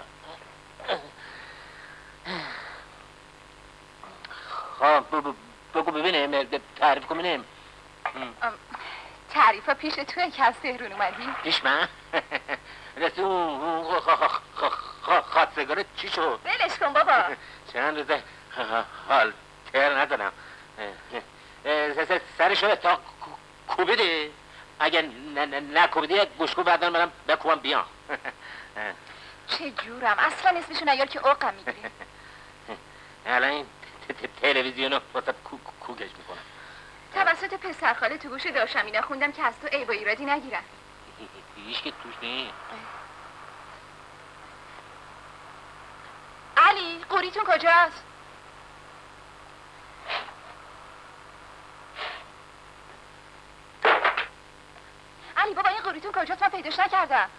بگو ببینیم تعریف کنیم تعریف پیش توی که از تهرون اومدی؟ پیش من؟ رسید اون خواستگاره چی شد؟ بلش کن بابا چند روزه حال تر ندارم سرشو تا کوبیدی؟ اگه نکوبیدی گوشکو بعدن برم بکوبم بیام چه جورم اصلا اسمشو نیار که اوقم میگیری الان این تلویزیونو واسه کوگش میکنم توسط پسرخاله تو گوش داشتم اینا خوندم که از تو عیب و ایرادی نگیرن هیچ که توش نیست علی قوریتون کجاست؟ علی بابا این قوریتون کجاست من پیداش نکردم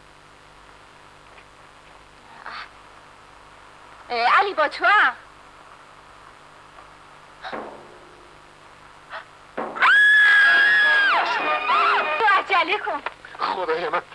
علی با تو هم عجله کن خدای من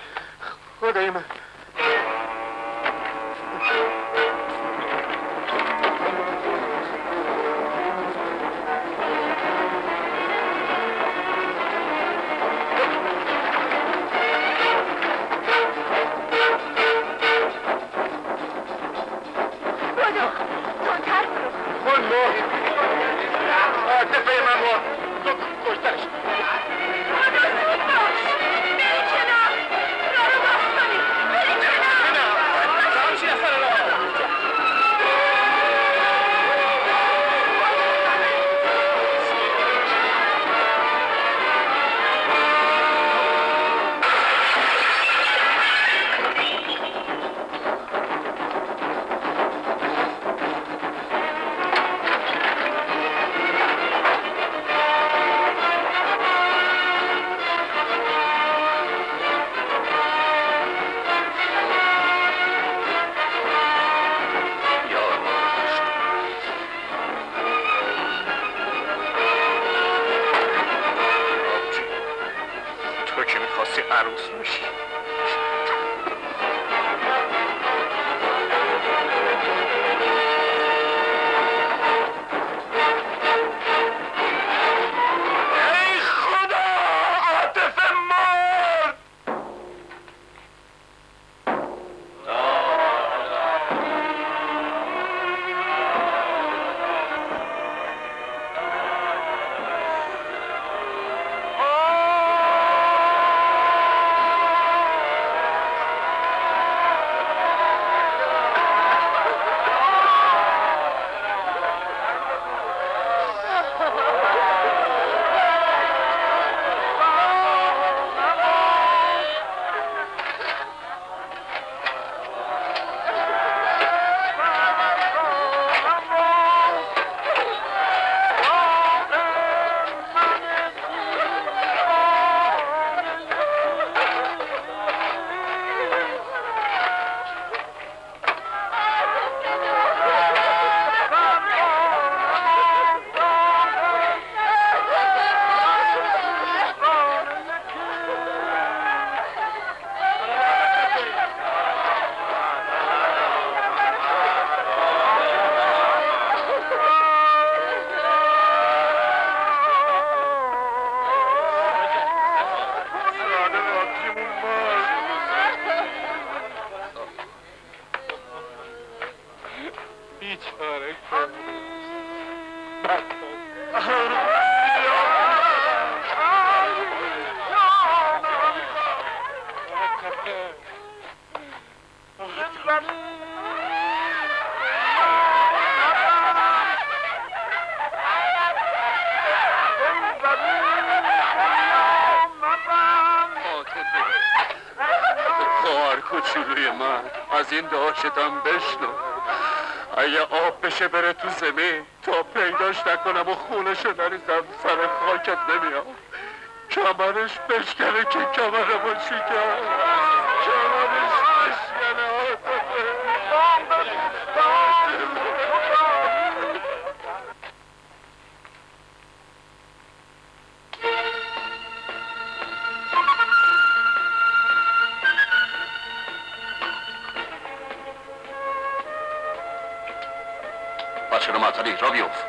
عروس میشی. از این داشتم بشنو. اگه آب بشه بره تو زمین تا پیداش نکنم و خونشو نریزم سر خاکت نمیام. کمرش بشکنه که کمرمو شکن. کمرش بشکنه. بچه رو معطلی را بیفت.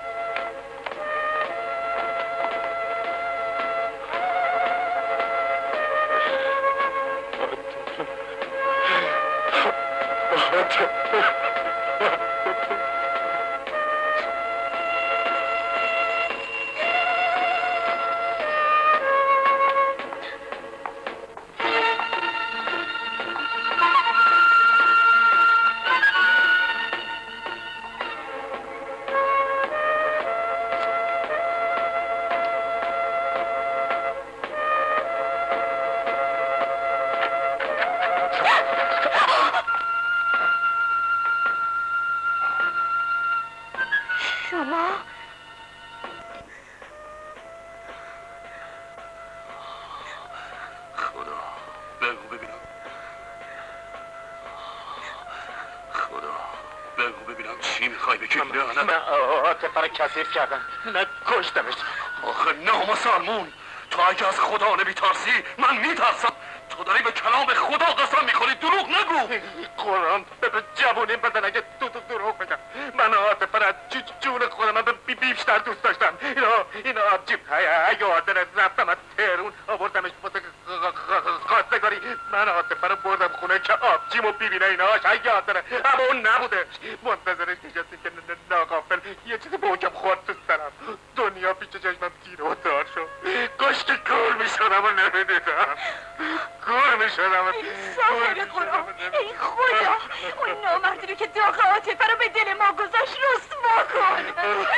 کثیف کردم نه کشتمش. آخه نامسلمون، تو اگه از خدا نمیترسی من میترسم. تو داری به کلام خدا قسم میخوری، دروغ نگو. قرآن به جوونیم بزن اگه دروغ بگم. من عاطفه را جون خودم بیشتر دوست داشتم. اینا آبجیم یادن رفتم از تهرون آوردمش واسه خواستگاری. من عاطفه رو بردم خونه که آبجیمو ببینه ایناش یادنه، اما اون نبودش. منتظرش نشستیم که ناغافل یه چیزی به حکم خورد تو سرم. دنیا پیش چشمم تیر و دار شد. کاش که گور میشدم و نمیدیدم. گور میشدم. ساخر قرآن، ای خدا، اون نامردی رو که داغ عاطفه رو به دل ما گذاشت رسوا کن.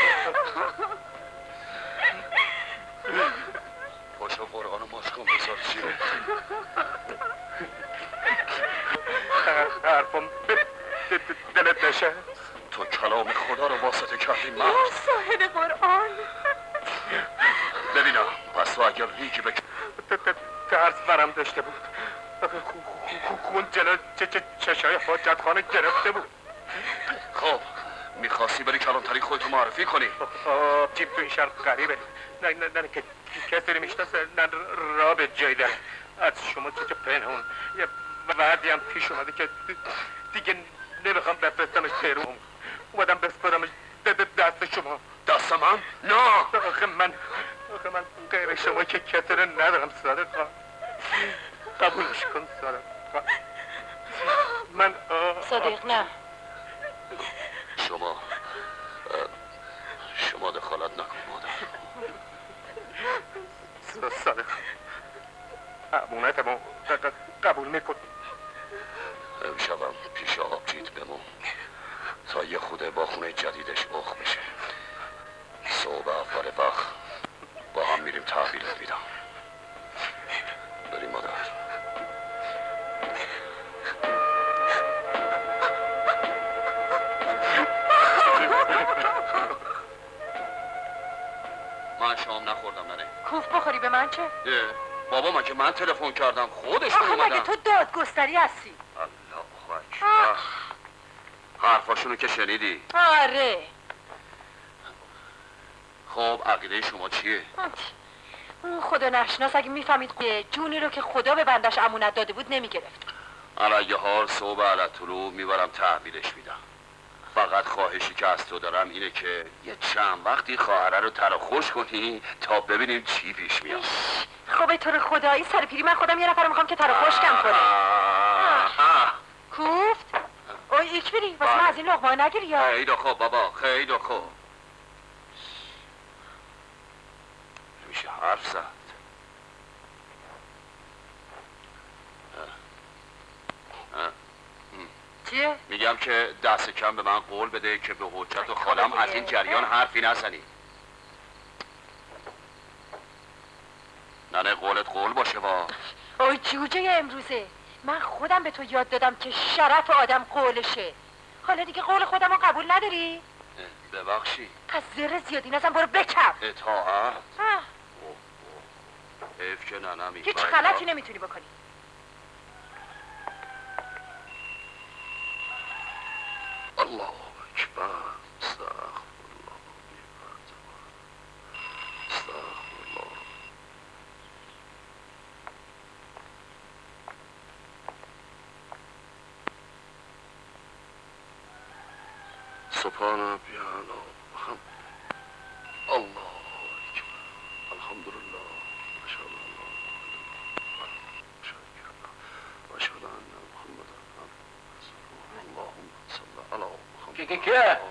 پاشو قرآن و ماش کن بذار چیه. حرفم دلت نشه. تو کلام خدا رو واسطه کردی من. صاحب قرآن. ببینم پس تو اگر ریگی بکن ترس برم داشته بود. خون جلو چشای حاجت خانه گرفته بود. خب میخواستی بری کلانتری خودتو معرفی کنی. جیب تو این شهر غریبه. نه که کسی رو میشناسه، نه را به جایی داره. از شما چه پنهون یه وعدی هم پیش اومده که دیگه نمیخوام بفرستمش تهران. اومدم بسپرمش دست شما. دست من؟ نه. آخه من غیر شما که کتره ندارم صادق خان. قبولش کن صادق خان. من صادق نه. شما دخالت نکن مادر. صادق امونتمو قبول میکنی؟ امشبم پیش آبجیت بمون تا یه خوده با خونه جدیدش اخ بشه. صبح اول وقت با هم میریم تحویلت میدم. بریم مادر. من شام نخوردم ننه. کوف بخوری به من چه؟ بابا من که من تلفن کردم خودشون اومدن. آخه مگه تو دادگستری هستی؟ الله اکبر. حرفاشونو که شنیدی؟ آره. خب عقیده شما چیه؟ اون خدا نشناس اگه میفهمید جونی رو که خدا به بندش امونت داده بود نمیگرفت. علیه حال صبح علت طلوع میبرم تحویلش میدم. فقط خواهشی که از تو دارم اینه که یه چند وقتی خواهره رو تر خوش کنی تا ببینیم چی پیش میاد. خب تو رو خدایی سر پیری من خودم یه نفر میخوام که تر خشکم کنه. کوفت؟ اوی ایک بری واسه من از این لقمه نگیری یا؟ خیلی خوب بابا خیلی خوب. میشه حرف زد. چیه؟ میگم که دست کم به من قول بده که به حجت و خالم از این جریان حرفی نزنی. نه قولت قول باشه با. اوی جوجه امروزه من خودم به تو یاد دادم که شرف آدم قولشه. حالا دیگه قول خودم رو قبول نداری؟ ببخشی از ذره زیادی نزن برو بکم. اطاعت؟ حیف که ننمی هیچ غلطی نمیتونی بکنی. الله اکبر. استغفر الله. استغفر الله. سبحان ربی اعلی. الله اکبر. الحمدلله. اشهد ان لا اله الا الله و اشهد ان محمدا عبده اللهم صل علی محمد. که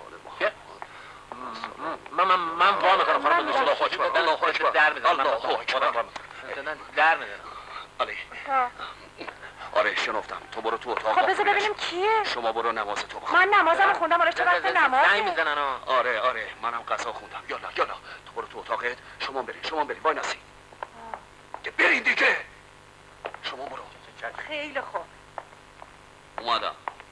من وا میکنم خانم خدا خوش باد. الله خوش باد. در میزنم. الله خوش باد. در میزنم. آره شنفتم. تو برو تو اتاق. خب بذار ببینیم کیه. شما برو نماز تو بخون. من نمازم خوندم. آره چه وقت نمازه؟ زنگ میزنن. آره منم قضا خوندم. یالا تو برو تو اتاقت. شما برید وای نسی. برید دیگه. شما برو. خیلی خوب. اومدم.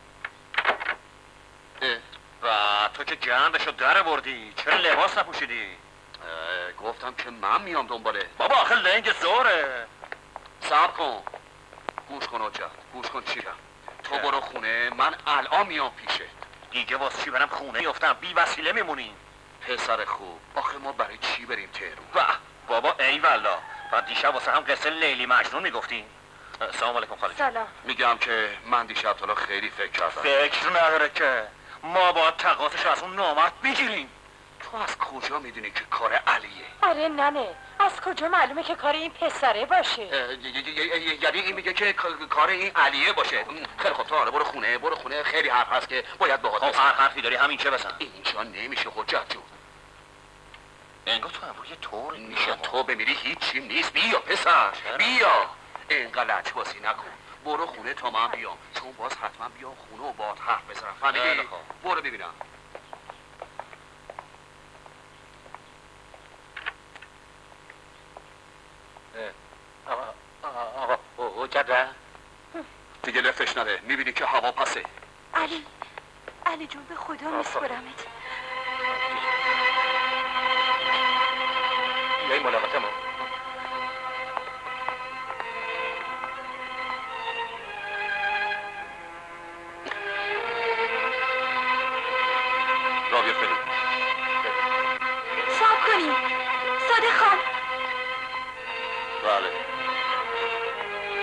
و تو که جنبشو در بردی چرا لباس نپوشیدی؟ گفتم که من میام دنباله. بابا آخه لنگ زوره. صبر کن. گوش کن حجت. گوش کن چی تو برو خونه من الان میام پیشه. دیگه واسه چی برم خونه یفتم بی وسیله میمونیم. پسر خوب آخه ما برای چی بریم تهرون؟ بابا ای والله بعد دیشب واسه هم قصه لیلی مجنون میگفتین. سلام علیکم خاله. سلام. میگم که من دیشب تا خیلی فکر کردم. فکر نداره که ما باید تقاطش از اون نامرد بگیریم. تو از کجا میدونی که کار علیه؟ آره ننه از کجا معلومه که کار این پسره باشه؟ یعنی این میگه که کار این علیه باشه. خیلی خب تو برو خونه خیلی حرف هست که باید باهات بزن. هر حرفی داری همین چه بزن. اینجا نمیشه حجت جون. انگار تو امروز یه طور میشه تو بمیری هیچی نیست. بیا پسر بیا. اینقدر لجبازی نکن. برو خونه تا من بیام چون باز حتما بیام خونه و باهات حرف بزنم. فهمیدی؟ برو ببینم. آقا جده دیگه لفش نده. میبینی که هوا پسه. علی جون به خدا میسپرمت. یه ملاقات ما. راویه فیلم صبر کنیم صادق خان. بله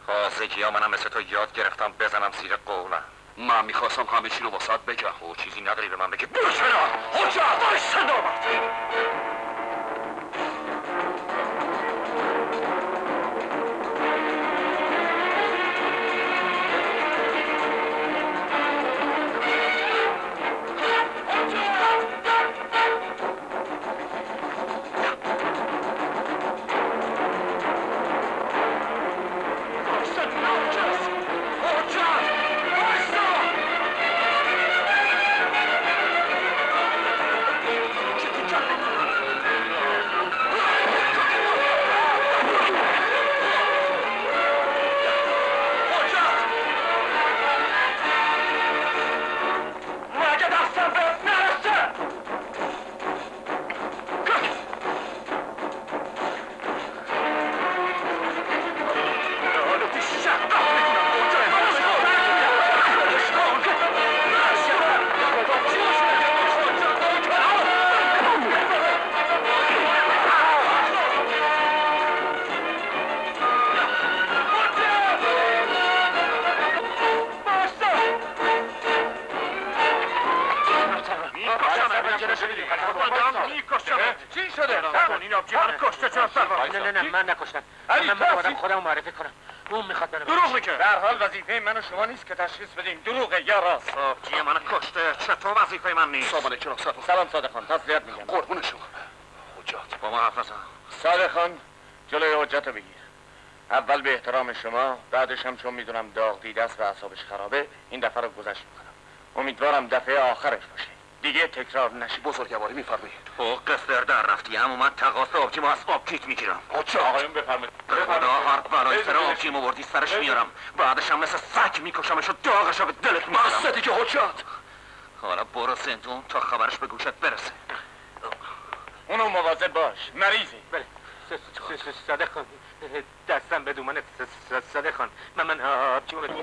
تازگی ها منم مثل تو یاد گرفتم بزنم زیر قولم. من میخواستم همه چی رو واسات بگم. او چیزی نداری به من بگی؟ برو کنار حجت بایسته نوبت. چی شده؟ این آبجی من کشته چرا نه من نکشتم. من میخوادم خودم معرفی کنم. اون میخواد منو دروغ میگه. در حال وظیفه من و شما نیست که تشخیص بدیم دروغه یا راست. آبجی من کشته، چطور وظیفه من نیست؟ سلام علیکم. سلام صادق خان، تسلیت میگم. قربون شما. حجت با ما حرف نزن. صادق خان جلوی حجت رو بگیر. اول به احترام شما، بعدش هم چون میدونم داغ دیده است و اعصابش خرابه این دفعه رو گذشت میکنم. امیدوارم دفعه آخرش باشه. دیگه تکرار نشه. بزرگواری میفرمایید. تو قصر در رفتی اما من تقاص آبجیمو از آبکیت میگیرم. آقایون بفرمایید. خدا هر بلایی سر آبجیمو بردی سرش میارم. بعدش هم مثل سگ میکشمش و داغش رو به دلت میارم. بسته دیگه حجت. حالا برو زندون تا خبرش به گوشت برسه. اونو مواظب باش، مریضی. بله. صادق خان دستم بدون من. صادق خان من آبجیمو بدون.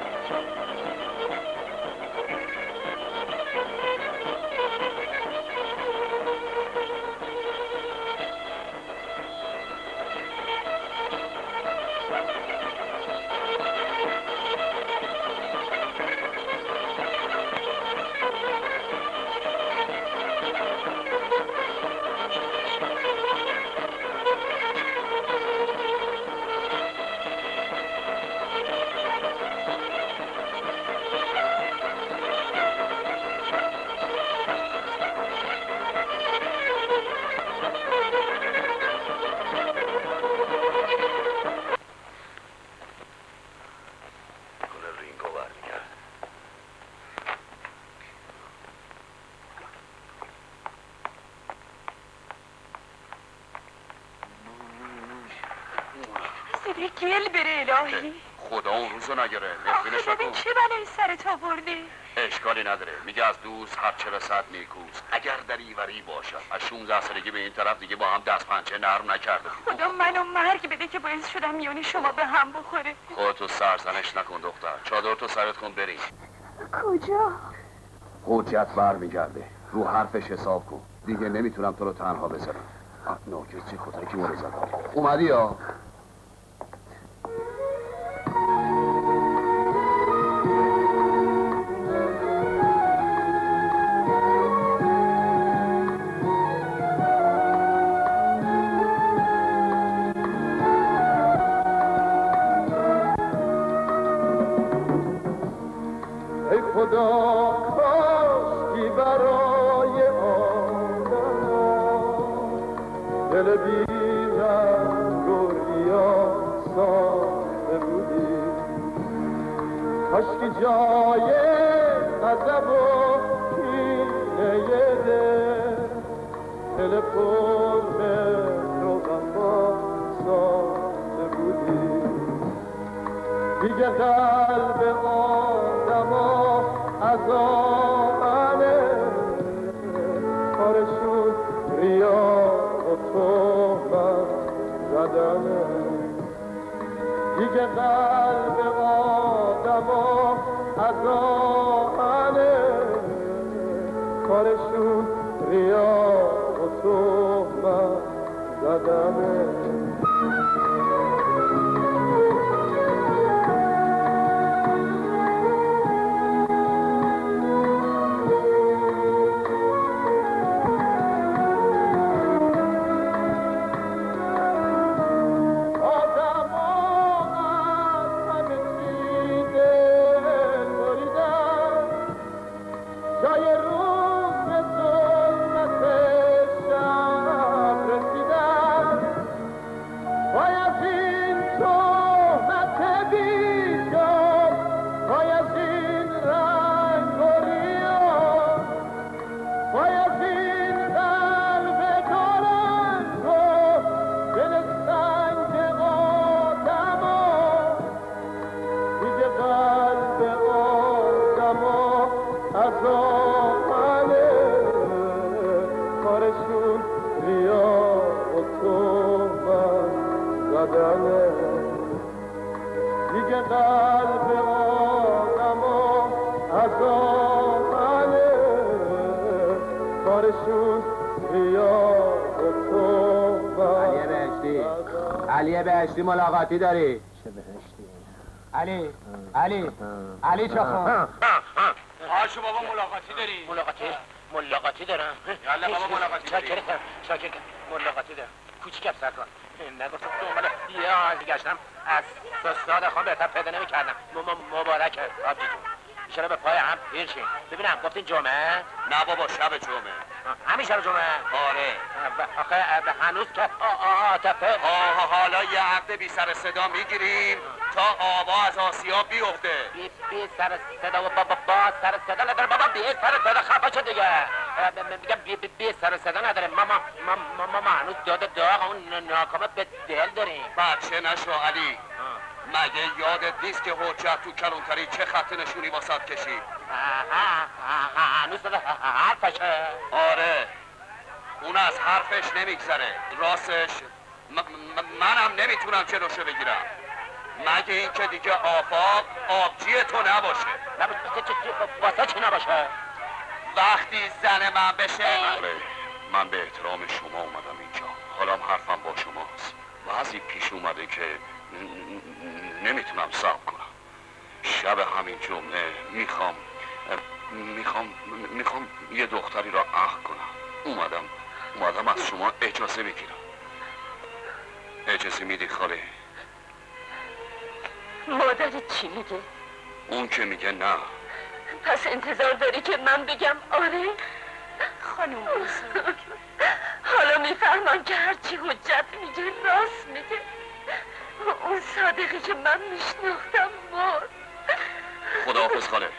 گل بره الهی. خدا اون روزو نگره. نفرینش نکن. چه بلایی سرت آورده؟ اشکالی نداره. میگه از دوست هر چه رسد نیکوست. اگر در ایوری باشد از 16 سالگی به این طرف دیگه با هم دست پنجه نرم نکرده. خدا منو مرگ بده که باعث شدم میونی شما به هم بخوره. خودتو سرزنش نکن دختر. چادرتو سرت کن بریم. کجا؟ حجت برمیگرده. رو حرفش حساب کن. دیگه نمیتونم تو رو تنها بذارم. ناکس چی خدایی که مورد زدم. اومدی یا؟ خدا کاشکی برای آدم دل بی رنگ و ریا ساخته بودی، کاشکی جای غضب و کینه دل پر مهر و وفا ساخته بودی. دیگه قلب آدما از آهنه کارشون ریا و تهمت زدنه. دیگه قلب آدما از آهنه کارشون ریا و تهمت زدنه. قلب آدم از آمنه کارشون ریا و توبه. علی بهشتی ملاقاتی داری؟ چه بهشتی؟ علی چخون هاشو بابا ملاقاتی داری؟ ملاقاتی دارم. یالا بابا ملاقاتی داری. شاکر ملاقاتی دارم. کوچیکم سر کن. نگفتم دنبال یه آزی گشتم از سستاد خواهم بهتر پیدا نمی کردم. مبارکه آبجی جون. چرا به پای هم پیرشین؟ ببینم گفتین جمعه؟ نه بابا شب جمعه. همین شب جمعه؟ آره. آخه هنوز که عاطفه حالا یه عقد بی سر صدا میگیریم تا آوا از آسیا بیفته. بی سر صدا و بابا با سر صدا نداره بابا بی سر صدا خفه شد دیگه. میگم بی سر صدا نداره ما هنوز داغ اون ناکامه به دل داریم. بچه نشو علی. مگه یادت نیست که حجت تو کلانتری چه خط نشونی واسط کشید؟ هنوز حرفشه. آره اون از حرفش نمیگذره. راستش منم نمیتونم جلوشو بگیرم مگه این که دیگه آفاق آبجی تو نباشه. واسه چی نباشه؟ وقتی زن من بشه. من به احترام شما اومدم اینجا. حالم حرفم با شماست. بعضی پیش اومده که نمیتونم صبر کنم. شب همین جمعه میخوام یه دختری را عقد کنم. اومدم از شما اجازه میگیرم. اجازه میدی خاله؟ مادرت چی میگه؟ اون که میگه نه. پس انتظار داری که من بگم آره؟ خانم بزرگ حالا میفهمم که هرچی حجت میگه راست میگه. اون صادقی که من میشناختم مرد. خداحافظ خاله.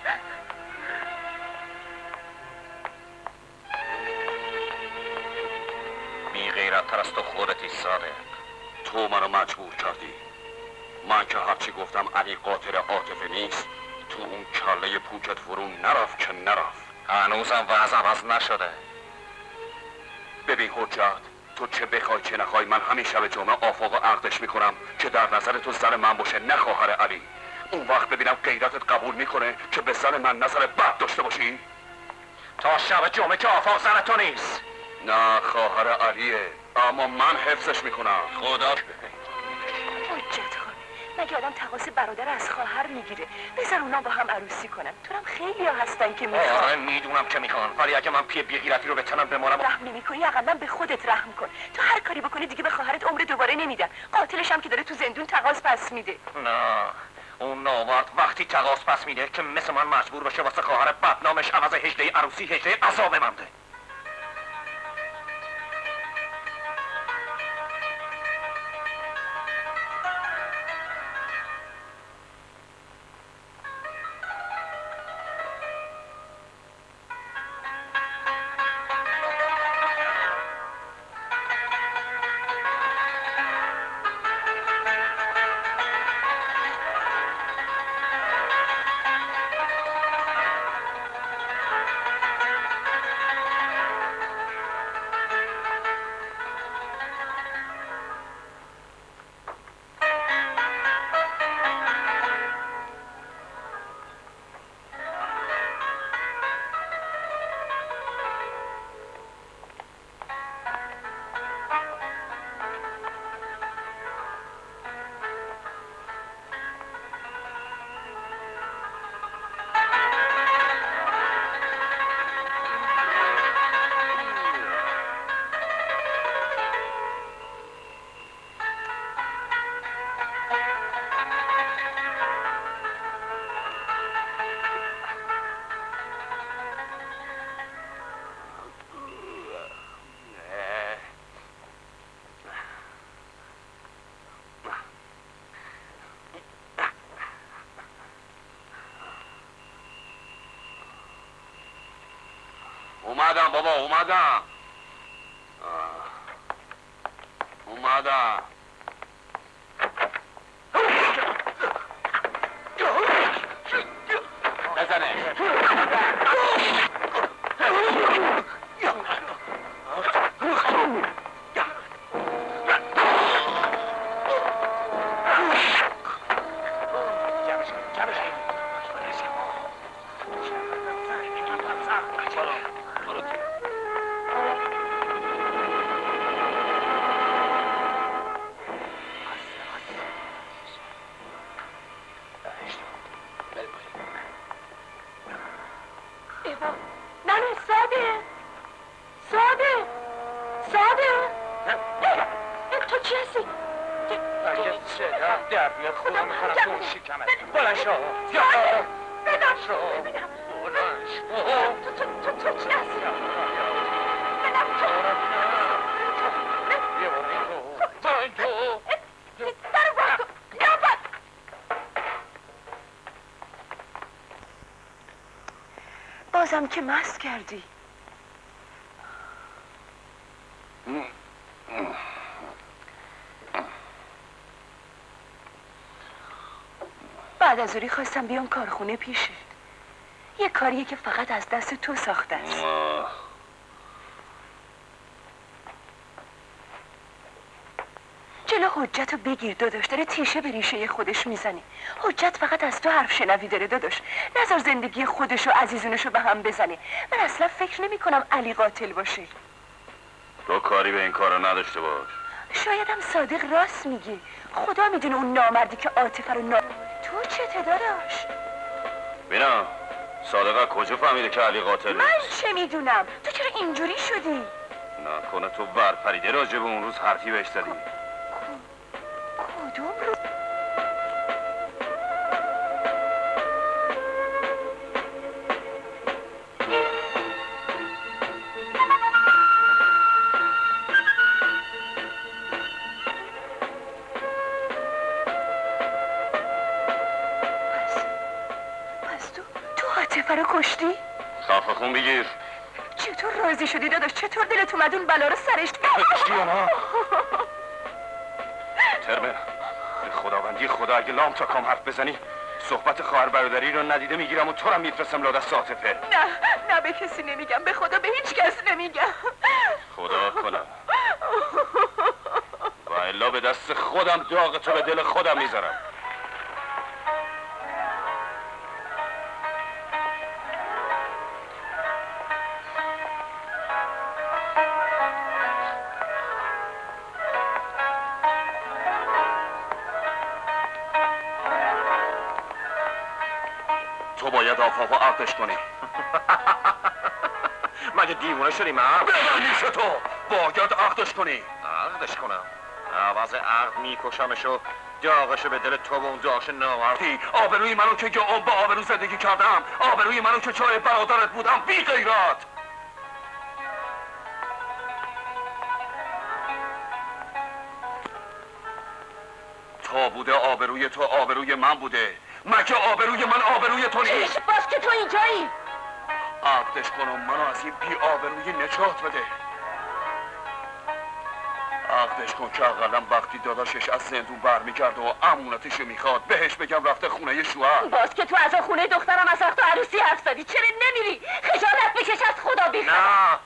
بی غیرت تر از تو خودتی صادق. تو منو مجبور کردی. من که هرچی گفتم علی قاتل عاطفه نیست تو اون کله پوکت فرو نرفت که نرفت. هنوزم وضع عوض نشده. ببین حجت تو چه بخوای چه نخوای من همین شب جمعه آفاق و عقدش میکنم که در نظر تو زن من باشه نه خواهر علی. اون وقت ببینم غیرتت قبول میکنه که به زن من نظر بد داشته باشی. تا شب جمعه که آفاق زن تو نیست. نه خواهر علیه اما من حفظش میکنم. خدا حجت خان مگه آدم تقاص برادر از خواهر میگیره؟ بذار اونا با هم عروسی کنن. تو هم خیلی ها هستن که میخوان. آره میدونم که میخوان ولی اگه من پی بیغیرتی رو به تنم بمانم رحم نمیکنی اقلا به خودت رحم کن. تو هر کاری بکنی دیگه به خواهرت عمر دوباره نمیدن. قاتلش هم که داره تو زندون تقاص پس میده. نه اون نامرد وقتی تقاص پس میده که مثل من مجبور باشه واسه خواهر بدنامش عوض هجله عروسی هجله عذاب منده. اومدم بابا اومدم. بزنه خدا ننه صادق تو چی هستی؟ اگه صدا در بیاد خدا میکنم تو اون شکمت بلند شو بدم بلند شو تو چی هستی؟ بازم که مست کردی. بعد از اوری خواستم بیام کارخونه پیشه. یه کاریه که فقط از دست تو ساخته است. جلو حجت رو بگیر داداش، داره تیشه به ریشه خودش میزنه. حجت فقط از تو حرف شنوی داره داداش، نذار زندگی خودش و عزیزونش رو به هم بزنه. من اصلا فکر نمی کنم علی قاتل باشه. تو کاری به این کارو نداشته باش. شایدم صادق راست میگه. خدا میدونه اون نامردی که عاطفه رو تو چته داداش؟ بینا صادق کجا فهمیده که علی قاتل من چه میدونم؟ تو چرا اینجوری شدی؟ نکنه تو ورپریده راجع به اون روز حرفی بهش زدی. کدوم روز؟ پس تو عاطفه رو کشتی؟ صاف خون بگیر. چطور راضی شدی داداش؟ چطور دلت اومد اون بلا رو سرش دیانا ترمه به خداوندی خدا اگه لام تا کام حرف بزنی صحبت خواهر برادری رو ندیده میگیرم و تو رو میفرستم لادست عاطفه. نه به کسی نمیگم، به خدا به هیچ کس نمیگم. خدا کنم و الا به دست خودم داغ تو به دل خودم میذارم. تو باید آفاقو عقدش کنی. مگه دیوونه شدی من؟ ببندیش تو باید عقدش کنی. عقدش کنم؟ عوض عقد میکشمشو داغشو به دل تو و اون داغش نامردی. آبروی منو که گم با آبرو زندگی کردم، آبروی منو که جای برادرت بودم بی غیرت. تا بوده آبروی تو آبروی من بوده، مگه آبروی من آبروی تو نیست؟ باز که تو اینجایی عقدش کنم منو از این بی آبروی نجات بده. عقدش کن که اقلا وقتی داداشش از زندون برمیگرده و امونتشو میخواد بهش بگم رفته خونه شوهر. باز که تو از خونه دخترم از وقت عروسی حرف زدی، چرا نمیری؟ خجالت بکش از خدا بیخواد. نه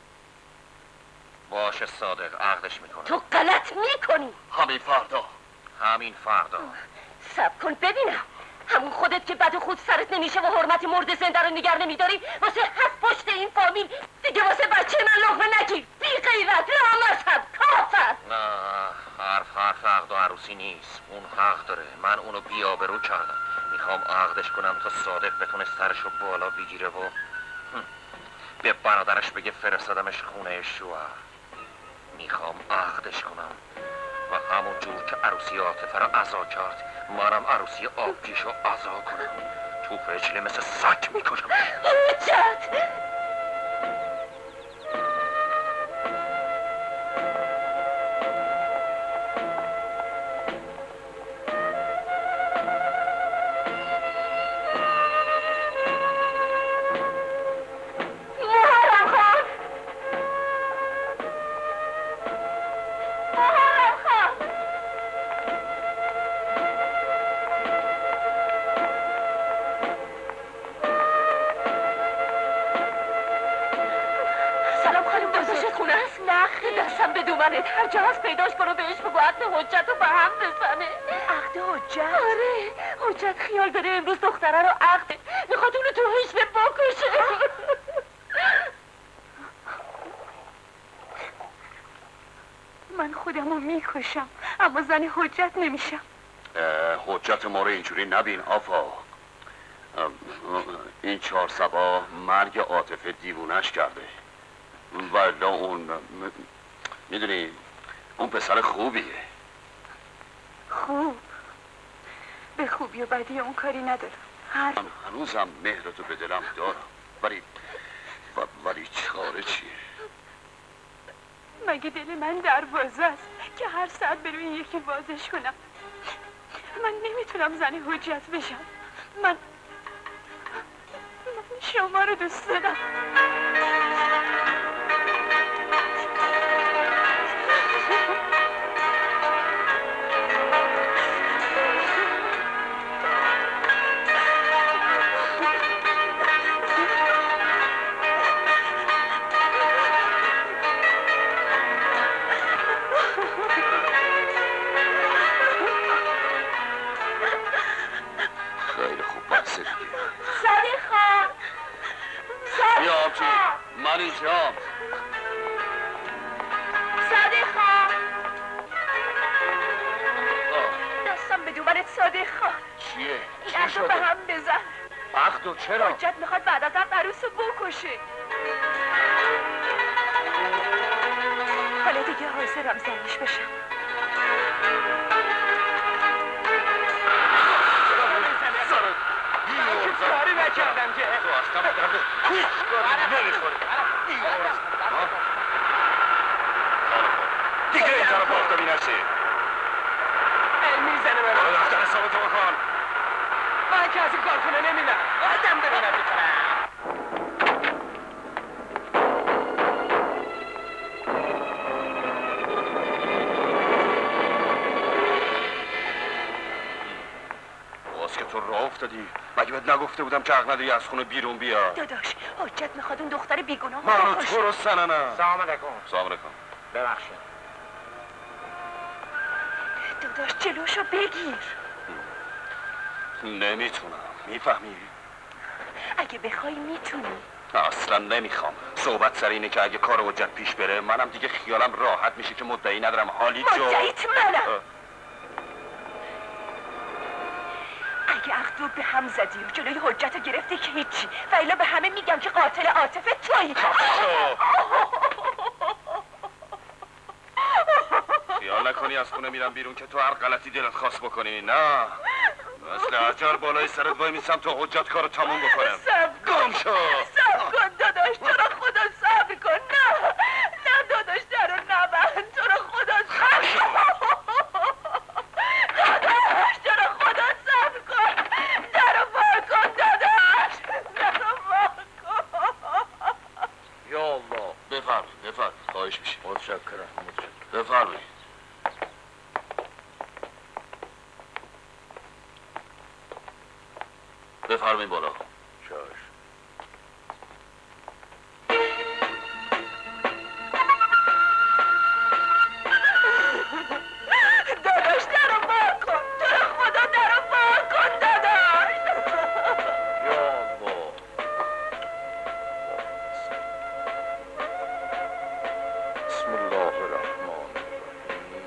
باشه صادق عقدش میکنم. تو غلط میکنی. همین فردا صبر کن ببینم. همون خودت که بد و خود سرت نمیشه و حرمت مرد زنده رو نگر نمیداری، واسه هفت پشت این فامیل دیگه واسه بچه من لقمه نگیر. بی غیرت، لامذهب، کافر. نه حرف عقد و عروسی نیست. اون حق داره. من اونو بی آبرو کردم. میخوام عقدش کنم تا صادق بتونه سرشو بالا بگیره و به برادرش بگه فرستادمش خونه شوهر. میخوام عقدش کنم و همون جور که عروسی عاطفه رو عزا کرد منم عروسی آبجیشو عزا کنم. تو فجله مثل سگ میکنم. حجت هر جا هست پیداش کنو بهش بگو عقد حجت رو به هم بزنه. عقد حجت؟ آره حجت خیال داره امروز دختره رو عقده، میخواد اونو تو حشبه بکشه. من خودمو میکشم اما زن حجت نمیشم. حجت ما رو اینجوری نبین آفا. این 4 صباح مرگ عاطفه دیوونش کرده. ولی اون میدونی اون پسر خوبیه. خوب؟ به خوبی و بدی اون کاری ندارم. هنوزم مهرتو به دلم دارم، ولی چاره چیه؟ مگه دل من دروازه است که هر ساعت به روی یکی بازش کنم؟ من نمیتونم زن حجت بشم. من شما رو دوست دارم. من اینجام. صادق خان دستم به دوبرت صادق خان. چیه؟ این عقدو به هم بزن. عقدو چرا؟ حجت میخواد بعد از عقد عروس رو بکشه. حالا دیگه حاضرم زنش بشم. کاری نکردم که تو اصلا به درد هیچ کاری نمیخوری. دیگه این طرف آفتابی نشی. میزنه به من. دفتر حسابتو بکن. من که از این کارخونه نمیدم. آدم ببینم میکنم. تو راه افتادی؟ مگه بهت نگفته بودم که حق نداری از خونه بیرون بیا؟ داداش حجت میخواد اون دختر بیگناه منو تو رو سننه. سلام علیکم. سلام علیکم. ببخشید داداش جلوشو بگیر. نمیتونم. میفهمی؟ اگه بخوای میتونی. اصلا نمیخوام. صحبت سر اینه که اگه کار حجت پیش بره منم دیگه خیالم راحت میشه که مدعی ندارم. حالی جو مدعیت منم. اگه عقدو به هم زدی و جلوی حجت رو گرفتی که هیچی، و الا به همه میگم که قاتل عاطفه تویی. خیال نکنی از خونه میرم بیرون که تو هر غلطی دلت خواست بکنی. نه مثل عجر بالای سرت وای میسم تا حجت کارو تموم بکنم. گم شو. صبر کن داداش، تو رو خدا صبر کن. نه داداش درو نبند. تو رو خدا صبر کن. داداش تو رو خدا صبر کن. درو وا کن داداش. درو وا کن. یا الله. بفرمایید خواهش میشه. متشکرم. بفرمایید. بفرمایید بالا. داداش درو وا کن. تو رو خدا درو وا کن داداش. یا الله. بسم الله الرحمن الرحیم.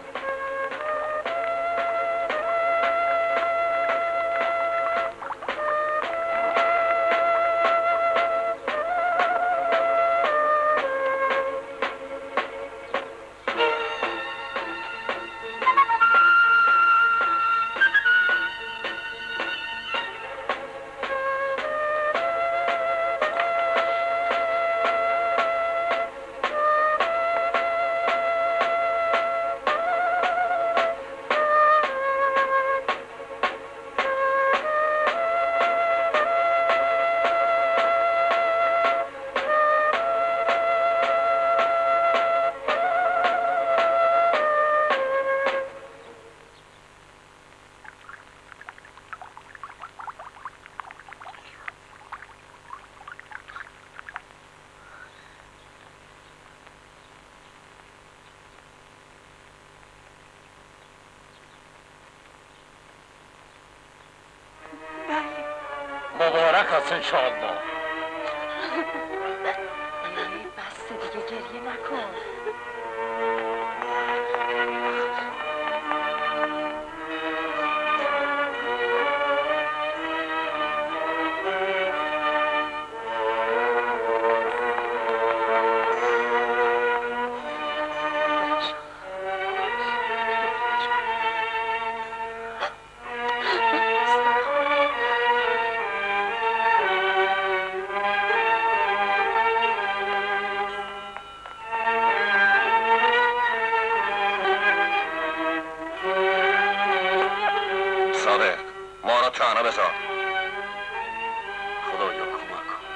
مبارک است انشاءالله. بس دیگه گریه نکن. منو بذار. خدایا کمک کن.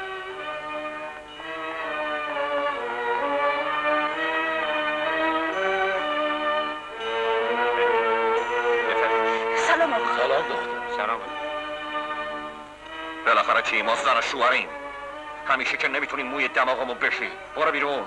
سلام آقا. سلام دختر. سلام. بالاخره چی؟ ما زن و شوهریم. همیشه که نمیتونیم موی دماغمو بشی. برو بیرون.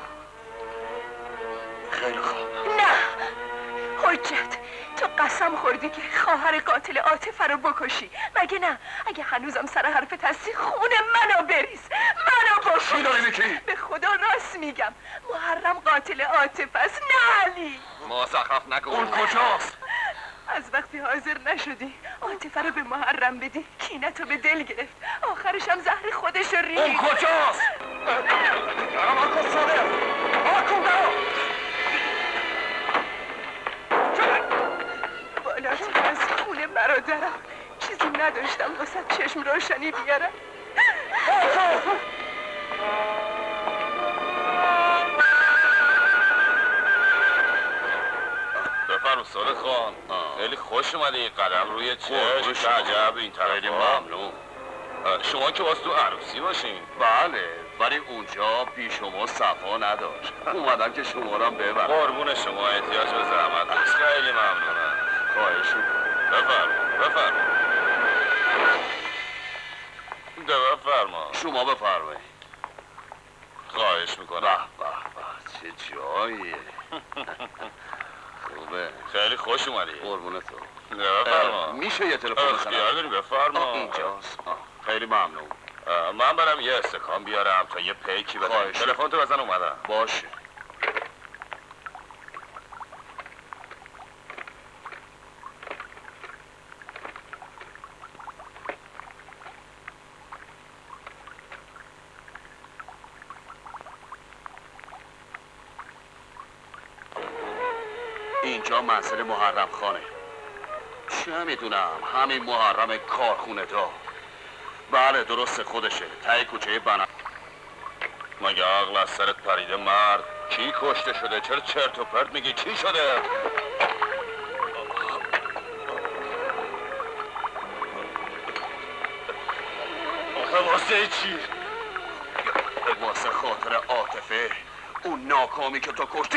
خیلی خوب. نه حجت، تو قسم خوردی که خواهر قاتل عاطفه رو بکشی، مگه نه؟ اگه هنوزم سر حرفت هستی خون منو بریز، منو بکش. چی داری میگی؟ به خدا راست میگم، محرم قاتل عاطفه است، نه علی. مزخرف نکن. اون کجاست؟ از وقتی حاضر نشدی عاطفه رو به محرم بدی، کینتو به دل گرفت، آخرش هم زهر خودش رو ریخت. اون کجاست؟ آکو صادق! آکو برو! بالاتر از خون برادرم چیزی نداشتم واسه چشم روشنی بیارم. بفرم صادق خان، خیلی خوش اومدی. قدم روی چشم، چه عجب این طرف. خیلی ممنون. شما که واسه تو عروسی باشین. بله، ولی اونجا بی شما صفا نداشت. اومدم که شما را ببرم. قربون شما، احتیاج به زحمت نیست. خیلی ممنونم. خواهش می‌کنم. بفرما. بفرما. شما بفرمایید. خواهش میکنم. به چه جاییه. خوبه. خیلی خوش اومدی. قربون تو. بفرما. میشه یه تلفن بزنم؟ اختیار داری، بفرما. اینجاست. خیلی ممنون. من برم یه استکان بیارم تا یه پیکی بدم. تلفن تو بزن اومدم. باشه. اینجا منزل محرم خانه. چه میدونم، همین محرم کارخونه دا. بله درست خودشه، تای کوچه بنا. مگه عقل از سرت پریده مرد؟ کی کشته شده؟ چرا چرت و پرت میگی؟ چی شده؟ آخه واسه چی؟ واسه خاطر عاطفه، اون ناکامی که تو کشتی.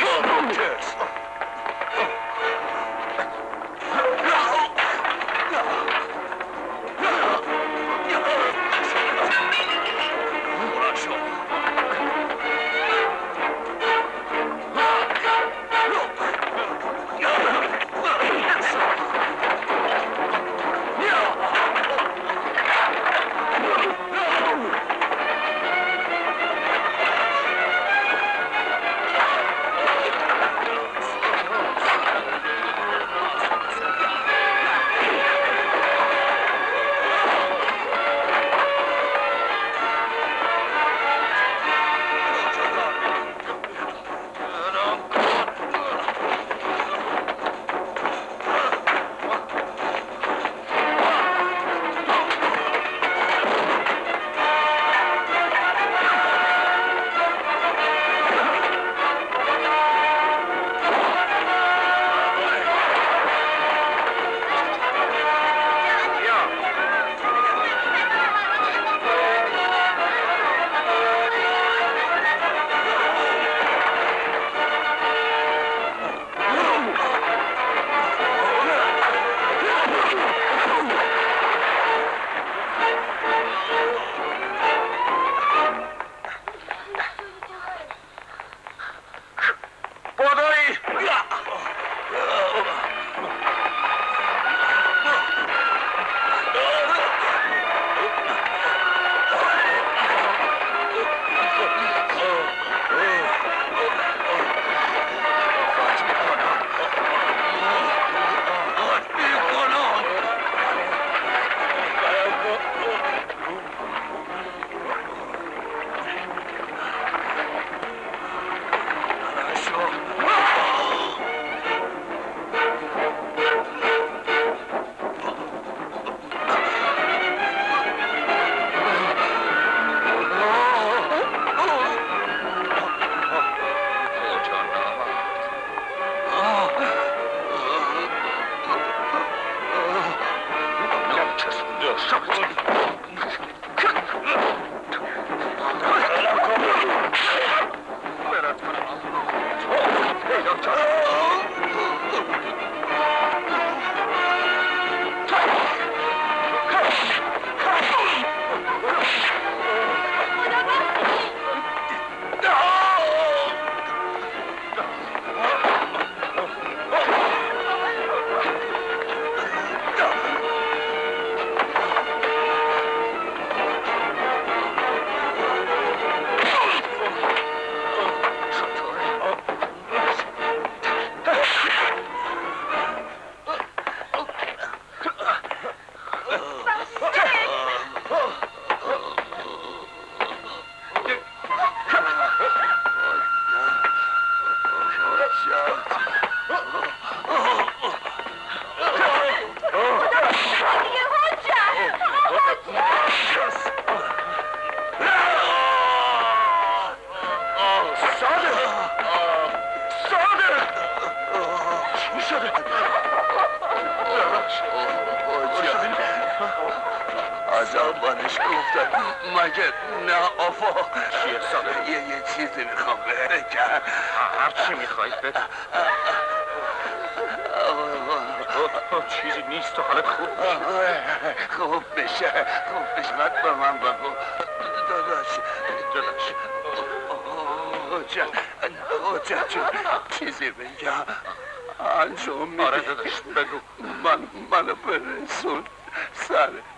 زبانش گفتن مگه نه آفا چیه صادق؟ یه چیزی میخوام بگم. هر چی میخواید بگم. چیزی نیست تو حالت خوب خوب بشه بعد به من بگو داداش اوجا جون چیزی بگم انجام میدی. آره داداش بگو. منو برسون سر